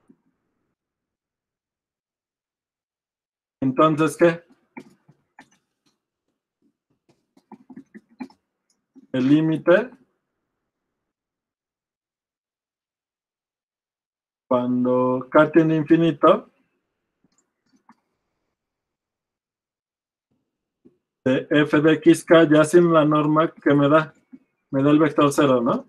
Entonces, ¿qué? El límite cuando k tiende a infinito de f de xk ya sin la norma que me da. Me da el vector cero, ¿no?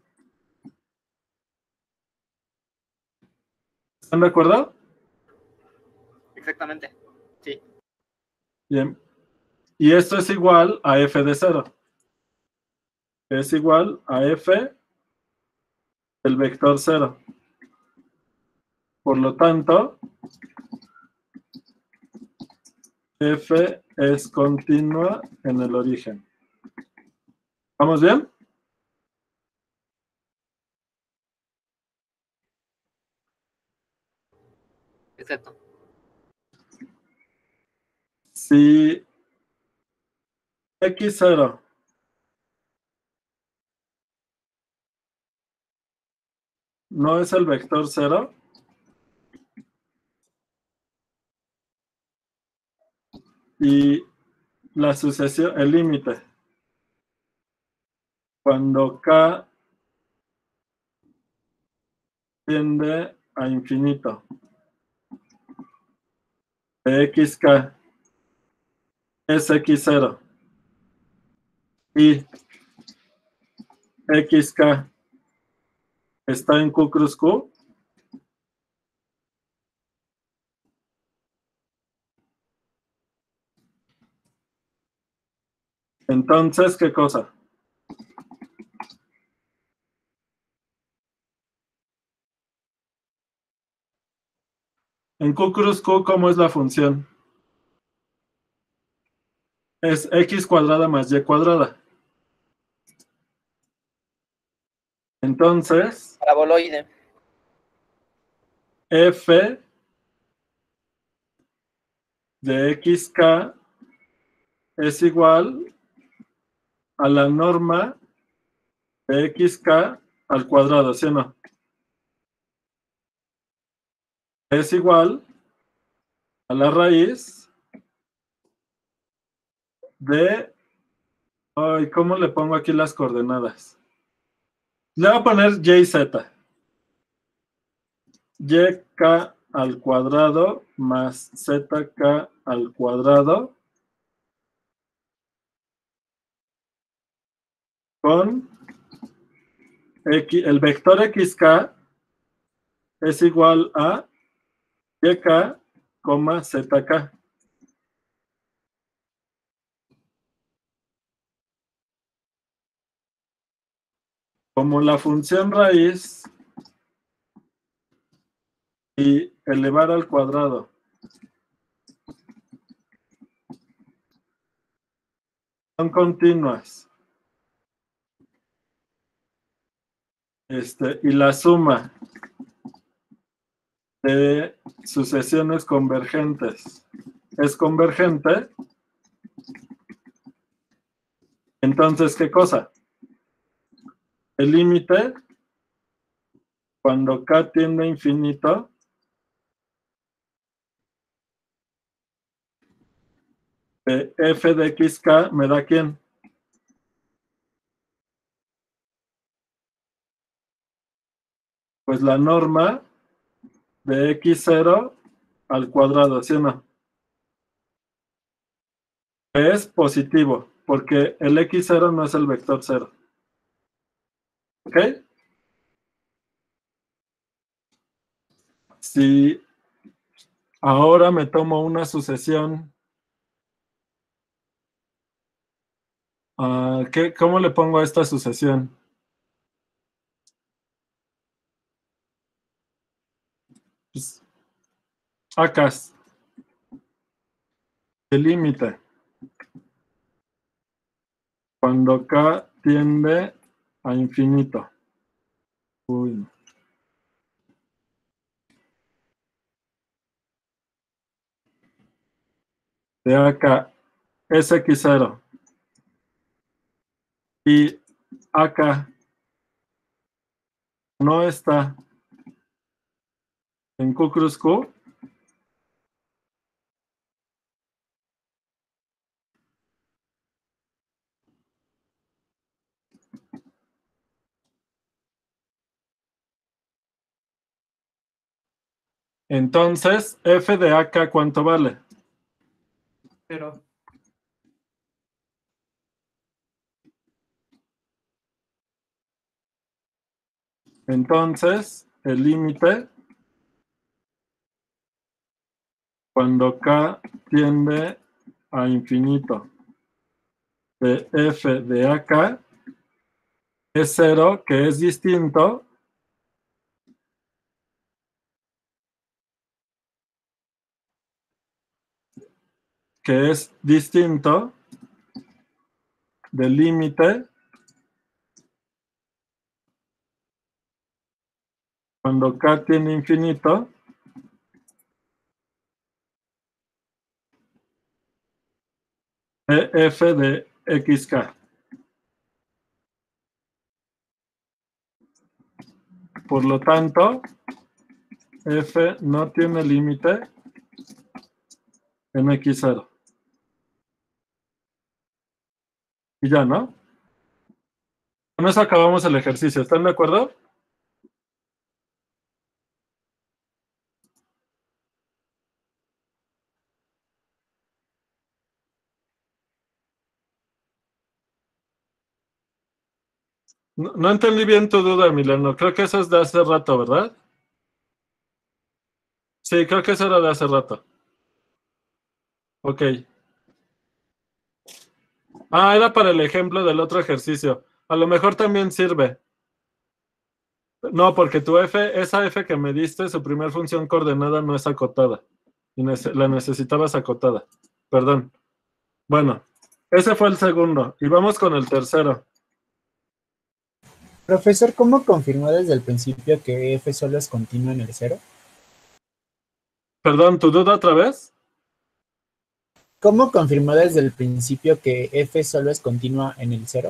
¿Están de acuerdo? Exactamente. Sí. Bien. Y esto es igual a f de cero. Es igual a f del vector cero. Por lo tanto, f es continua en el origen. ¿Vamos bien? Exacto. Si x cero no es el vector cero, y la sucesión, el límite, cuando k tiende a infinito de xk es x cero y xk está en q cruz q, entonces, ¿qué cosa? En q cruz q, ¿cómo es la función? Es x cuadrada más y cuadrada. Entonces, Paraboloide. f de xk es igual a la norma de xk al cuadrado, ¿sí o no? Es igual a la raíz de... Ay, ¿cómo le pongo aquí las coordenadas? Le voy a poner y y z. Yk al cuadrado más zk al cuadrado con x, el vector xk es igual a yk, zk. Como la función raíz y elevar al cuadrado son continuas, este, y la suma de sucesiones convergentes es convergente, entonces, ¿qué cosa? El límite, cuando k tiende a infinito, de f de xk me da ¿quién? Pues la norma de x cero al cuadrado, ¿sí o no? Es positivo, porque el x cero no es el vector cero. ¿Ok? Si ahora me tomo una sucesión, uh, ¿qué, ¿cómo le pongo a esta sucesión? Pues, acá es el límite. Cuando k tiende a infinito. Uy. De acá es x cero. Y acá no está en Q cruz Q. Entonces, f de acá, ¿cuánto vale? Pero, Entonces, el límite, cuando k tiende a infinito, de f de acá, es cero, que es distinto que es distinto del límite cuando k tiene infinito de f de xk. Por lo tanto, f no tiene límite en x cero. Y ya, ¿no? Con eso acabamos el ejercicio. ¿Están de acuerdo? No, no entendí bien tu duda, Milano. Creo que eso es de hace rato, ¿verdad? Sí, creo que eso era de hace rato. Ok. Ah, era para el ejemplo del otro ejercicio. A lo mejor también sirve. No, porque tu f, esa f que me diste, su primer función coordenada no es acotada. Y nece- la necesitabas acotada. Perdón. Bueno, ese fue el segundo. Y vamos con el tercero. Profesor, ¿cómo confirmó desde el principio que f solo es continua en el cero? Perdón, ¿tu duda otra vez? ¿Cómo confirmó desde el principio que f solo es continua en el cero?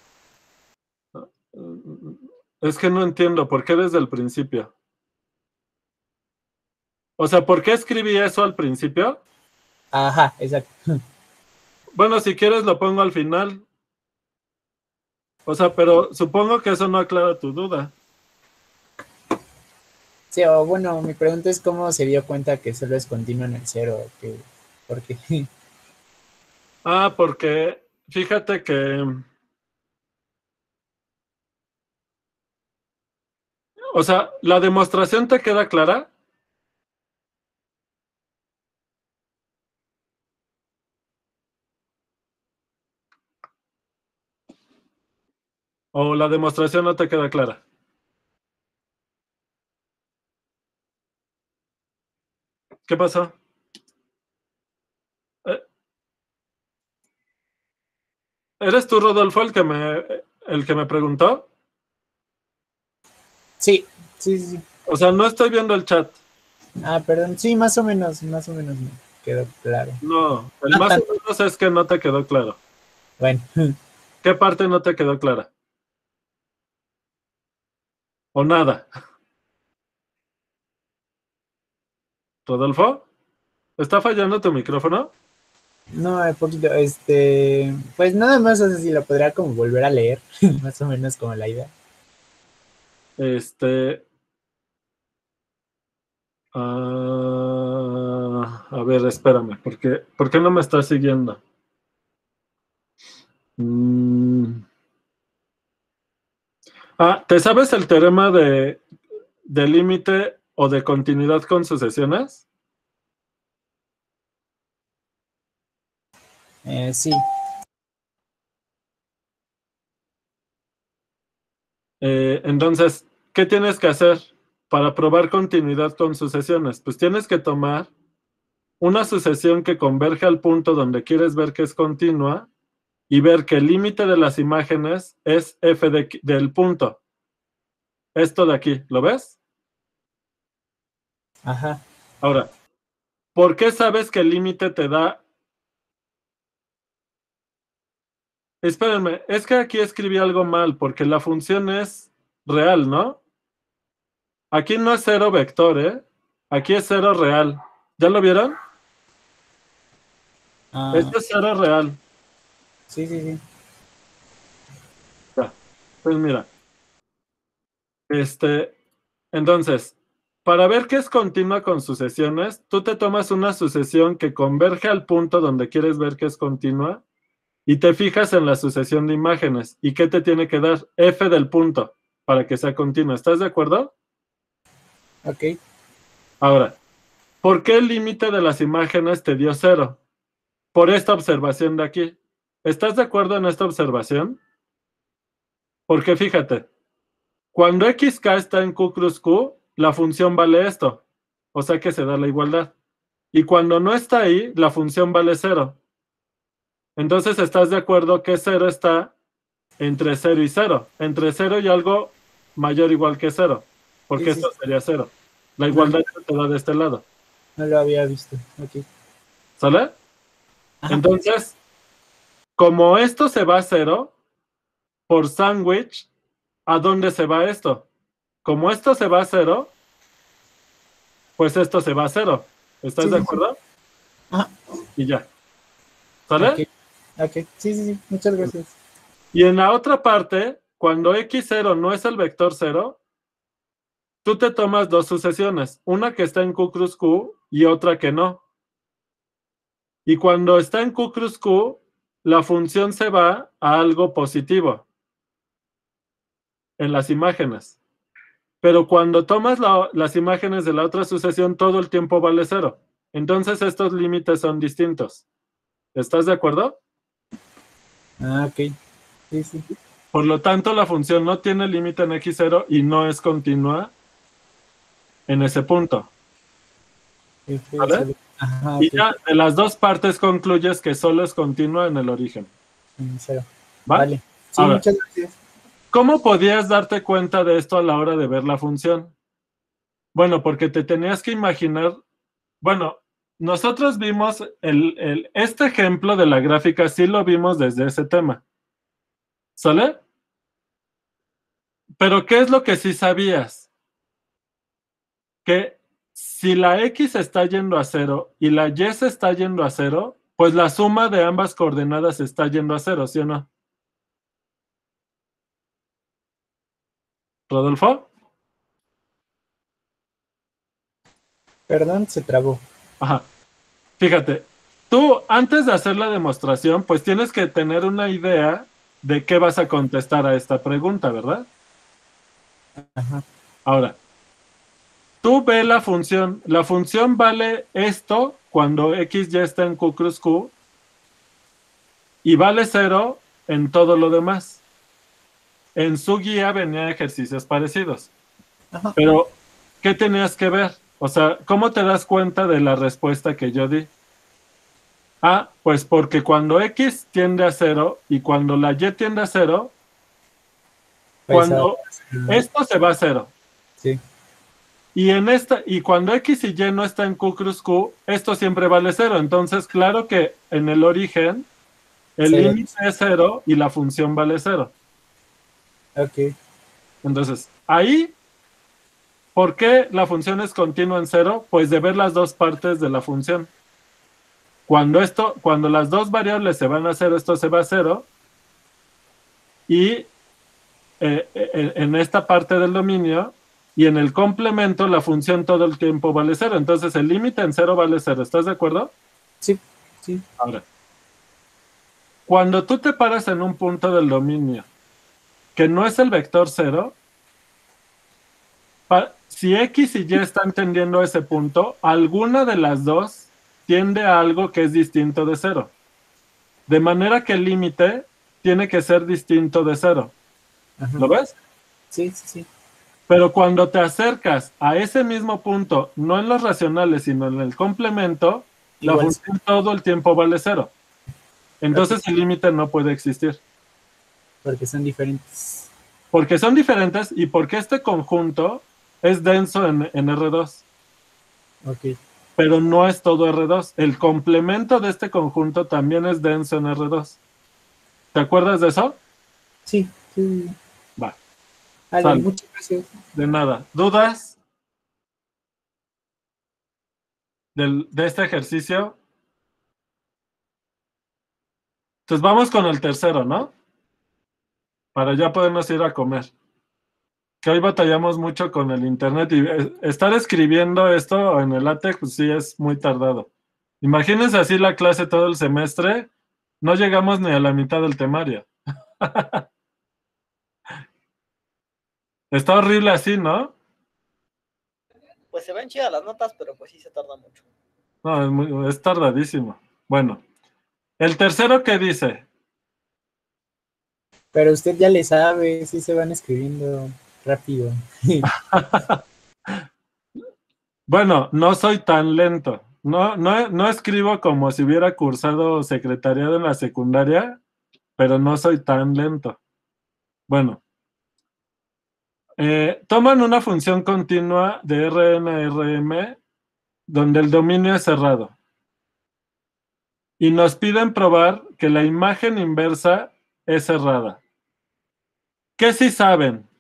Es que no entiendo, ¿por qué desde el principio? O sea, ¿por qué escribí eso al principio? Ajá, exacto. Bueno, si quieres lo pongo al final. O sea, pero supongo que eso no aclara tu duda. Sí, o bueno, mi pregunta es cómo se dio cuenta que solo es continua en el cero. Que, porque Ah, porque fíjate que... O sea, ¿la demostración te queda clara? ¿O la demostración no te queda clara? ¿Qué pasó? Eh, ¿Eres tú, Rodolfo, el que me, el que me preguntó? sí, sí, sí. O sea, no estoy viendo el chat. Ah, perdón, sí, más o menos, más o menos me quedó claro. No, el más o menos es que no te quedó claro. Bueno, ¿Qué parte no te quedó clara? ¿O nada? ¿Rodolfo? ¿Está fallando tu micrófono? no, un poquito, este, pues nada más, o sea, si lo podría como volver a leer, más o menos como la idea. Este... ah, a ver, espérame, porque, ¿por qué no me estás siguiendo? Mm. Ah, ¿te sabes el teorema de, de límite o de continuidad con sucesiones? Eh, sí, Eh, entonces, ¿qué tienes que hacer para probar continuidad con sucesiones? Pues tienes que tomar una sucesión que converge al punto donde quieres ver que es continua y ver que el límite de las imágenes es f de, del punto. Esto de aquí, ¿lo ves? ajá. Ahora, ¿por qué sabes que el límite te da? Espérenme, es que aquí escribí algo mal porque la función es real, ¿no? Aquí no es cero vector, ¿eh? Aquí es cero real. ¿Ya lo vieron? Ah, Esto es cero real. sí, sí, sí. Ya. Pues mira. Este, entonces, para ver que es continua con sucesiones, tú te tomas una sucesión que converge al punto donde quieres ver que es continua y te fijas en la sucesión de imágenes. ¿Y qué te tiene que dar? F del punto para que sea continua. ¿Estás de acuerdo? Ok. Ahora, ¿por qué el límite de las imágenes te dio cero? Por esta observación de aquí. ¿Estás de acuerdo en esta observación? Porque fíjate, cuando xk está en Q cruz Q, la función vale esto. O sea que se da la igualdad. Y cuando no está ahí, la función vale cero. Entonces, ¿estás de acuerdo que cero está entre cero y cero? Entre cero y algo mayor o igual que cero. Porque Sí, sí, esto sería cero. La Ajá. igualdad se da de este lado. No lo había visto. Ok. ¿Sale? Ajá. Entonces, como esto se va a cero, por sándwich, ¿a dónde se va esto? Como esto se va a cero, pues esto se va a cero. ¿Estás Sí, de sí, acuerdo? Ajá. Y ya. ¿Sale? Ok. Ok. Sí, sí, sí. Muchas gracias. Y en la otra parte, cuando x cero no es el vector cero, tú te tomas dos sucesiones, una que está en Q cruz Q y otra que no. Y cuando está en Q cruz Q, la función se va a algo positivo en las imágenes. Pero cuando tomas la, las imágenes de la otra sucesión, todo el tiempo vale cero. Entonces estos límites son distintos. ¿Estás de acuerdo? Ah, ok. Sí, sí. Por lo tanto, la función no tiene límite en x cero y no es continua en ese punto. F ¿Vale? solo- Ajá, Y ok. ya de las dos partes concluyes que solo es continua en el origen. En cero. ¿Va? Vale. Sí, Ahora, muchas gracias. ¿cómo podías darte cuenta de esto a la hora de ver la función? Bueno, porque te tenías que imaginar, bueno, nosotros vimos el, el, este ejemplo de la gráfica, sí lo vimos desde ese tema. ¿Sale? Pero ¿qué es lo que sí sabías? Que si la X está yendo a cero y la Y se está yendo a cero, pues la suma de ambas coordenadas está yendo a cero, ¿sí o no? ¿Rodolfo? Perdón, se trabó. Ajá. Fíjate, tú antes de hacer la demostración, pues tienes que tener una idea de qué vas a contestar a esta pregunta, ¿verdad? Ajá. Ahora, tú ve la función. La función vale esto cuando X ya está en Q cruz Q y vale cero en todo lo demás. En su guía venía ejercicios parecidos. Ajá. Pero, ¿qué tenías que ver? O sea, ¿cómo te das cuenta de la respuesta que yo di? Ah, pues porque cuando X tiende a cero y cuando la Y tiende a cero, Pues, cuando ah, esto se va a cero. sí. Y en esta, y cuando X y Y no está en Q cruz Q, esto siempre vale cero. Entonces, claro que en el origen, el Cero. límite es cero y la función vale cero. Ok. Entonces, ahí, ¿por qué la función es continua en cero? Pues de ver las dos partes de la función. Cuando esto, cuando las dos variables se van a cero, esto se va a cero. Y eh, eh, en esta parte del dominio, y en el complemento, la función todo el tiempo vale cero. Entonces, el límite en cero vale cero. ¿Estás de acuerdo? Sí, sí. Ahora, cuando tú te paras en un punto del dominio que no es el vector cero, pa- si X y Y están tendiendo a ese punto, alguna de las dos tiende a algo que es distinto de cero. De manera que el límite tiene que ser distinto de cero. Ajá. ¿Lo ves? Sí, sí, sí. Pero cuando te acercas a ese mismo punto, no en los racionales, sino en el complemento, la Igual. función todo el tiempo vale cero. Entonces el límite no puede existir. Porque son diferentes. Porque son diferentes y porque este conjunto es denso en, en R dos. Ok. Pero no es todo R dos. El complemento de este conjunto también es denso en R dos. ¿Te acuerdas de eso? Sí, sí. Va. Ale, Sal. muchas gracias. De nada. ¿Dudas del, de este ejercicio? Entonces vamos con el tercero, ¿no? Para ya podernos ir a comer. Que hoy batallamos mucho con el internet y eh, estar escribiendo esto en el LaTeX, pues sí es muy tardado. Imagínense así la clase todo el semestre, no llegamos ni a la mitad del temario. Está horrible así, ¿no? Pues se ven chidas las notas, pero pues sí se tarda mucho. No, es, muy- es tardadísimo. Bueno, el tercero que dice, Pero usted ya le sabe, sí se van escribiendo rápido. bueno, no soy tan lento. No, no, no escribo como si hubiera cursado secretariado en la secundaria, pero no soy tan lento. Bueno, eh, toman una función continua de R N R M donde el dominio es cerrado. Y nos piden probar que la imagen inversa es cerrada. ¿Qué sí saben?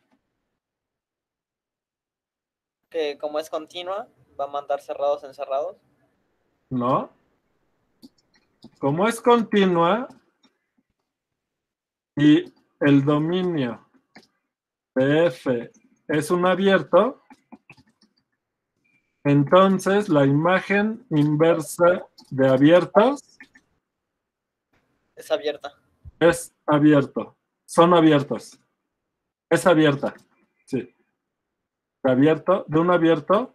Que como es continua, va a mandar cerrados en cerrados. ¿No? Como es continua y el dominio de F es un abierto, entonces la imagen inversa de abiertos Es abierta. es abierto. Son abiertos. Es abierta. Sí. De abierto, de un abierto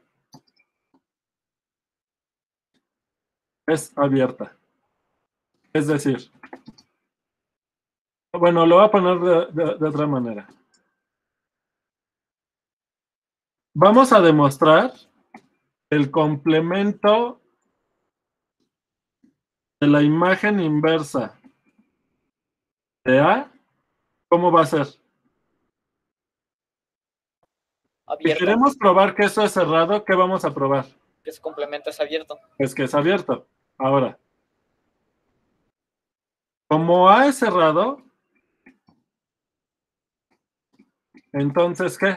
es abierta. Es decir, bueno, lo voy a poner de, de, de otra manera. Vamos a demostrar el complemento de la imagen inversa de A. ¿Cómo va a ser? Si Abierta. queremos probar que eso es cerrado, ¿qué vamos a probar? Que su complemento es abierto. Es que es abierto. Ahora, como A es cerrado, entonces, ¿qué?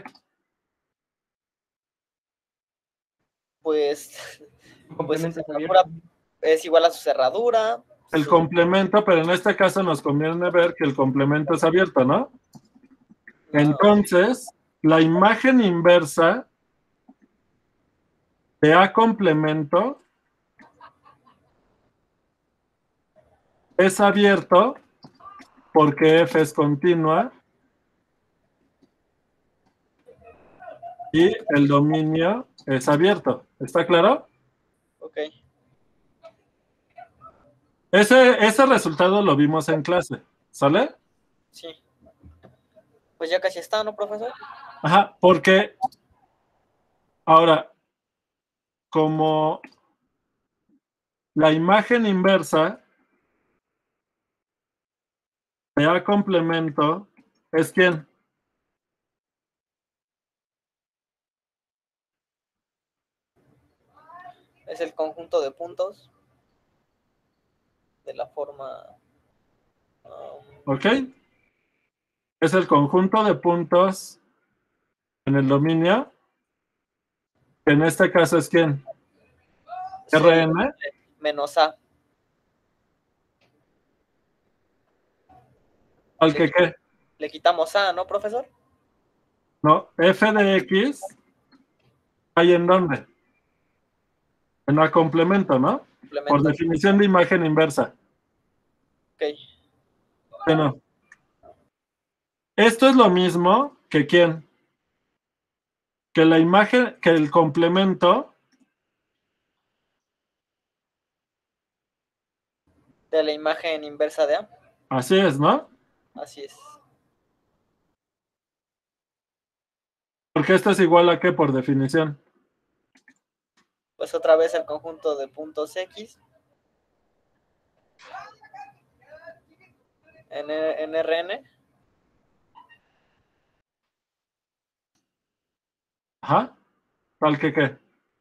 Pues, pues Complemento su es cerradura abierto. es igual a su cerradura. El su- complemento, pero en este caso nos conviene ver que el complemento es abierto, ¿no? no, Entonces, la imagen inversa de A complemento es abierto porque F es continua y el dominio es abierto. ¿Está claro? ok. Ese, ese resultado lo vimos en clase, ¿sale? Sí. Pues ya casi está, ¿no, profesor? Ajá, porque ahora, como la imagen inversa de A complemento es ¿quién? Es el conjunto de puntos de la forma... um, ¿Ok? Es el conjunto de puntos en el dominio, que en este caso es ¿quién? sí, R N. menos A. ¿Al que qué? Le quitamos A, ¿no, profesor? No, F de X, ¿hay en dónde? En A complemento, ¿no? Por Complemento. definición de imagen inversa. Ok. ¿Sí o no? Esto es lo mismo que ¿quién? Que la imagen, que el complemento De la imagen inversa de A. así es, ¿no? Así es. Porque esto es igual a qué por definición. Pues otra vez el conjunto de puntos X en, en R N. Ajá. ¿Tal que qué?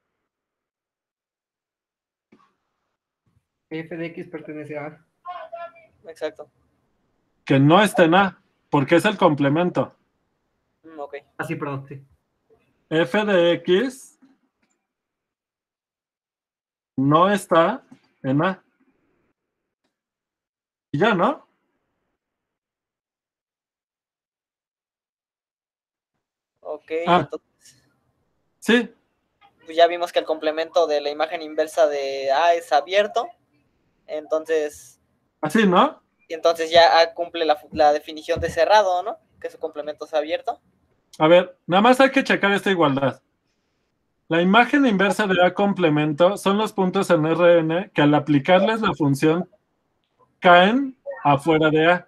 F de X pertenece a A. Exacto. Que no está en A, porque es el complemento. Mm, ok. Ah, sí, perdón, sí. F de X no está en A. Y ya, ¿no? Ok, Ah, entonces sí, pues ya vimos que el complemento de la imagen inversa de A es abierto. Entonces, así, ¿no? y entonces ya A cumple la, la definición de cerrado, ¿no? Que su complemento es abierto. A ver, nada más hay que checar esta igualdad. La imagen inversa de A complemento son los puntos en R N que al aplicarles la función caen afuera de A.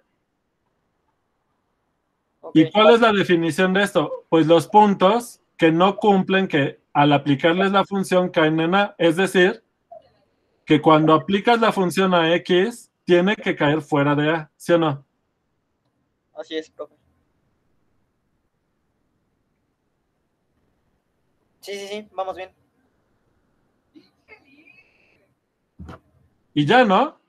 Ok. ¿Y cuál es la definición de esto? Pues los puntos que no cumplen, que al aplicarles la función caen en A. Es decir, que cuando aplicas la función a X, tiene que caer fuera de A, ¿sí o no? Así es, profe. Sí, sí, sí, vamos bien. Y ya, ¿no?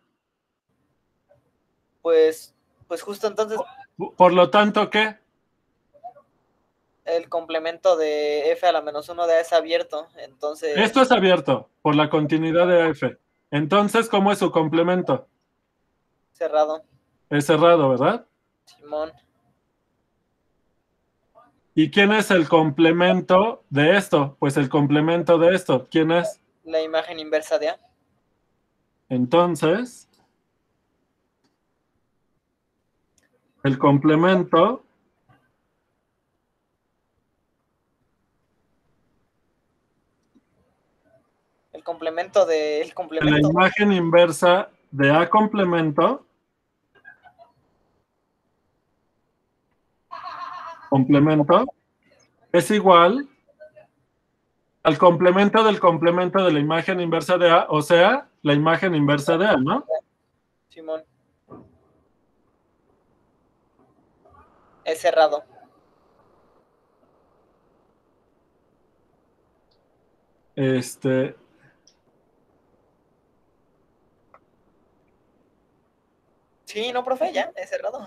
Pues, pues justo entonces Por lo tanto, ¿qué? el complemento de F a la menos uno de A es abierto. Entonces, Esto es abierto por la continuidad de F. Entonces, ¿cómo es su complemento? cerrado. Es cerrado, ¿verdad? Simón. ¿Y quién es el complemento de esto? Pues el complemento de esto, ¿quién es? La imagen inversa de A. Entonces, el complemento El complemento de el de la complemento imagen inversa de A complemento, complemento, es igual al complemento del complemento de la imagen inversa de A, o sea, la imagen inversa de A, ¿no? Simón. Es cerrado. Este, Sí, no, profe, ya, es cerrado.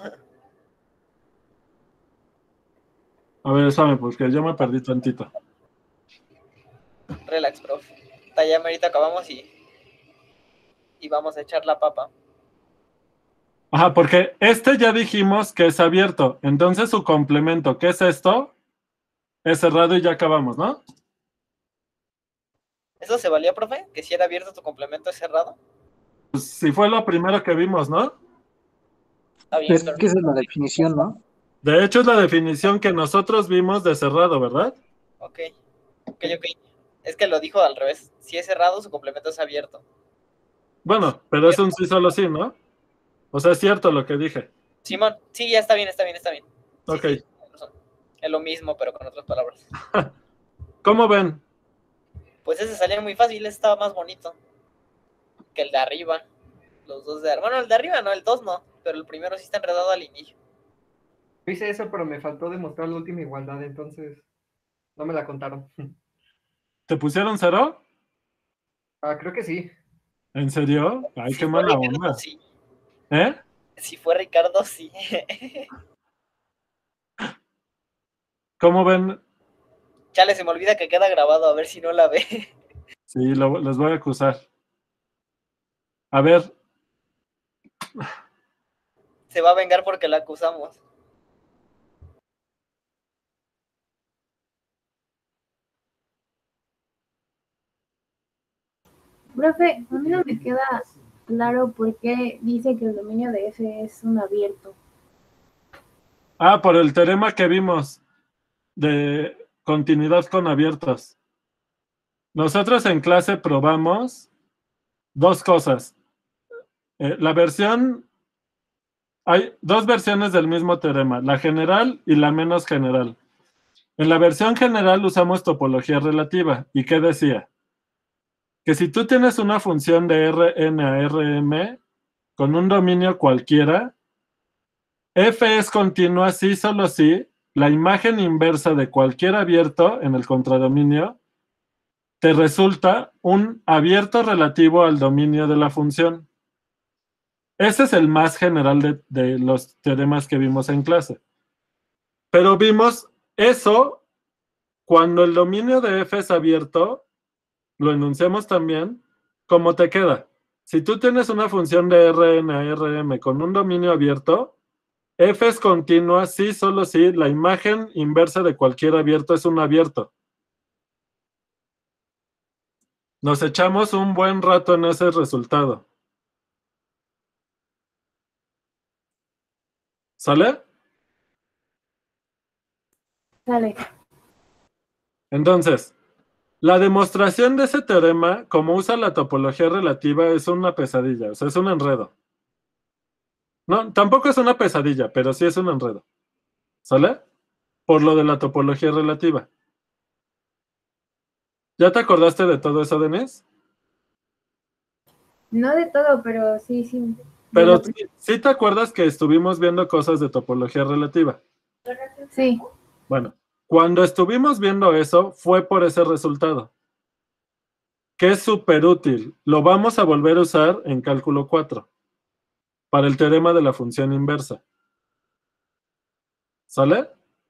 A ver, espérame, porque yo me perdí tantito. Relax, profe. Ta, ya ahorita acabamos y, y vamos a echar la papa. Ajá, porque este ya dijimos que es abierto. Entonces su complemento, ¿qué es esto? Es cerrado y ya acabamos, ¿no? ¿Eso se valía, profe? ¿Que si era abierto tu complemento es cerrado? Pues si fue lo primero que vimos, ¿no? Está bien, Es pero... que esa es la definición, ¿no? De hecho, es la definición que nosotros vimos de cerrado, ¿verdad? Ok, ok, ok. Es que lo dijo al revés. Si es cerrado, su complemento es abierto. Bueno, pero es un sí solo sí, ¿no? O sea, es cierto lo que dije. Simón, sí, ya está bien, está bien, está bien. Sí, Ok. sí, tienes razón. Es lo mismo, pero con otras palabras. ¿Cómo ven? Pues ese salía muy fácil, ese estaba más bonito que el de arriba. Los dos de arriba. Bueno, el de arriba no, el dos no, pero el primero sí está enredado al inicio. Yo hice eso, pero me faltó demostrar la última igualdad, entonces no me la contaron. ¿Te pusieron cero? Ah, creo que sí. ¿En serio? Ay, Si qué fue mala Ricardo, onda. sí. ¿Eh? Si fue Ricardo, sí. ¿Cómo ven? Chale, se me olvida que queda grabado, a ver si no la ve. Sí, lo- les voy a acusar. A ver, Se va a vengar porque la acusamos. Profe, a mí no me queda claro por qué dice que el dominio de F es un abierto. ah, por el teorema que vimos de continuidad con abiertos. Nosotros en clase probamos dos cosas. Eh, la versión, hay dos versiones del mismo teorema, la general y la menos general. En la versión general usamos topología relativa. ¿Y qué decía? Que si tú tienes una función de Rn a Rm con un dominio cualquiera, F es continua si solo si la imagen inversa de cualquier abierto en el contradominio te resulta un abierto relativo al dominio de la función. Ese es el más general de, de los teoremas que vimos en clase. Pero vimos eso cuando el dominio de F es abierto, lo enunciamos también, ¿cómo te queda? Si tú tienes una función de Rn a Rm con un dominio abierto, F es continua si solo si la imagen inversa de cualquier abierto es un abierto. Nos echamos un buen rato en ese resultado. ¿Sale? Sale. Entonces, la demostración de ese teorema, como usa la topología relativa, es una pesadilla, o sea, es un enredo. No, tampoco es una pesadilla, pero sí es un enredo. ¿Sale? Por lo de la topología relativa. ¿Ya te acordaste de todo eso, Denise? No de todo, pero sí, sí. Pero de sí, sí te acuerdas que estuvimos viendo cosas de topología relativa. lo- Sí. Bueno, cuando estuvimos viendo eso, fue por ese resultado, que es súper útil. Lo vamos a volver a usar en cálculo cuatro, para el teorema de la función inversa. ¿Sale?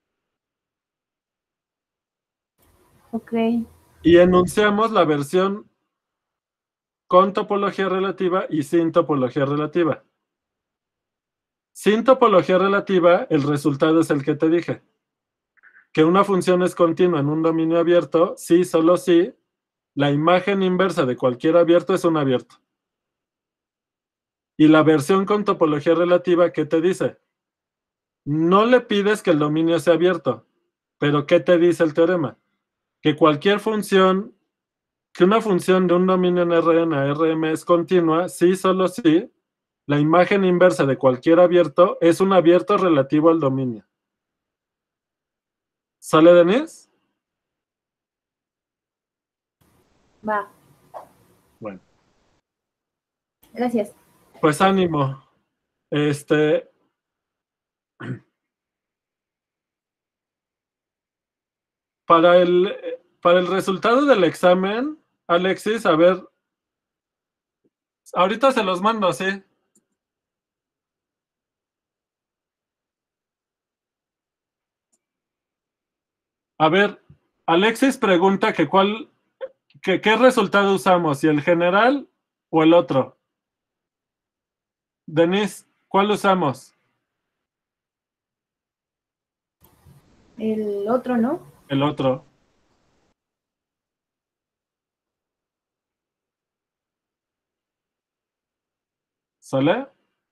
Ok. Y enunciamos la versión con topología relativa y sin topología relativa. Sin topología relativa, el resultado es el que te dije. Que una función es continua en un dominio abierto, si, solo si, la imagen inversa de cualquier abierto es un abierto. Y la versión con topología relativa, ¿qué te dice? No le pides que el dominio sea abierto, pero ¿qué te dice el teorema? Que cualquier función, que una función de un dominio en Rn a Rm es continua, si, solo si, la imagen inversa de cualquier abierto es un abierto relativo al dominio. ¿Sale, Denise? Va. Bueno. Gracias. Pues ánimo. Este. Para el, para el resultado del examen, Alexis, a ver. Ahorita se los mando, sí. A ver, Alexis pregunta que cuál, que qué resultado usamos, si el general o el otro. Denise, ¿cuál usamos? El otro, ¿no? El otro. ¿Sale?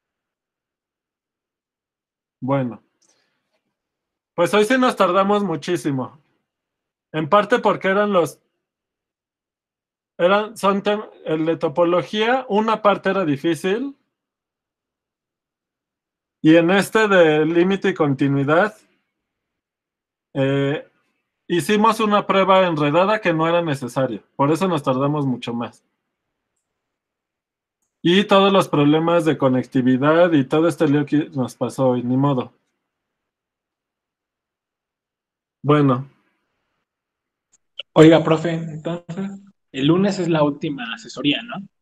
Bueno. Pues hoy sí nos tardamos muchísimo. En parte porque eran los... Eran, son tem- el de topología, una parte era difícil. Y en este de límite y continuidad, eh, hicimos una prueba enredada que no era necesaria. Por eso nos tardamos mucho más. Y todos los problemas de conectividad y todo este lío que nos pasó hoy, ni modo. Bueno, Oiga, profe, entonces, el lunes es la última asesoría, ¿no?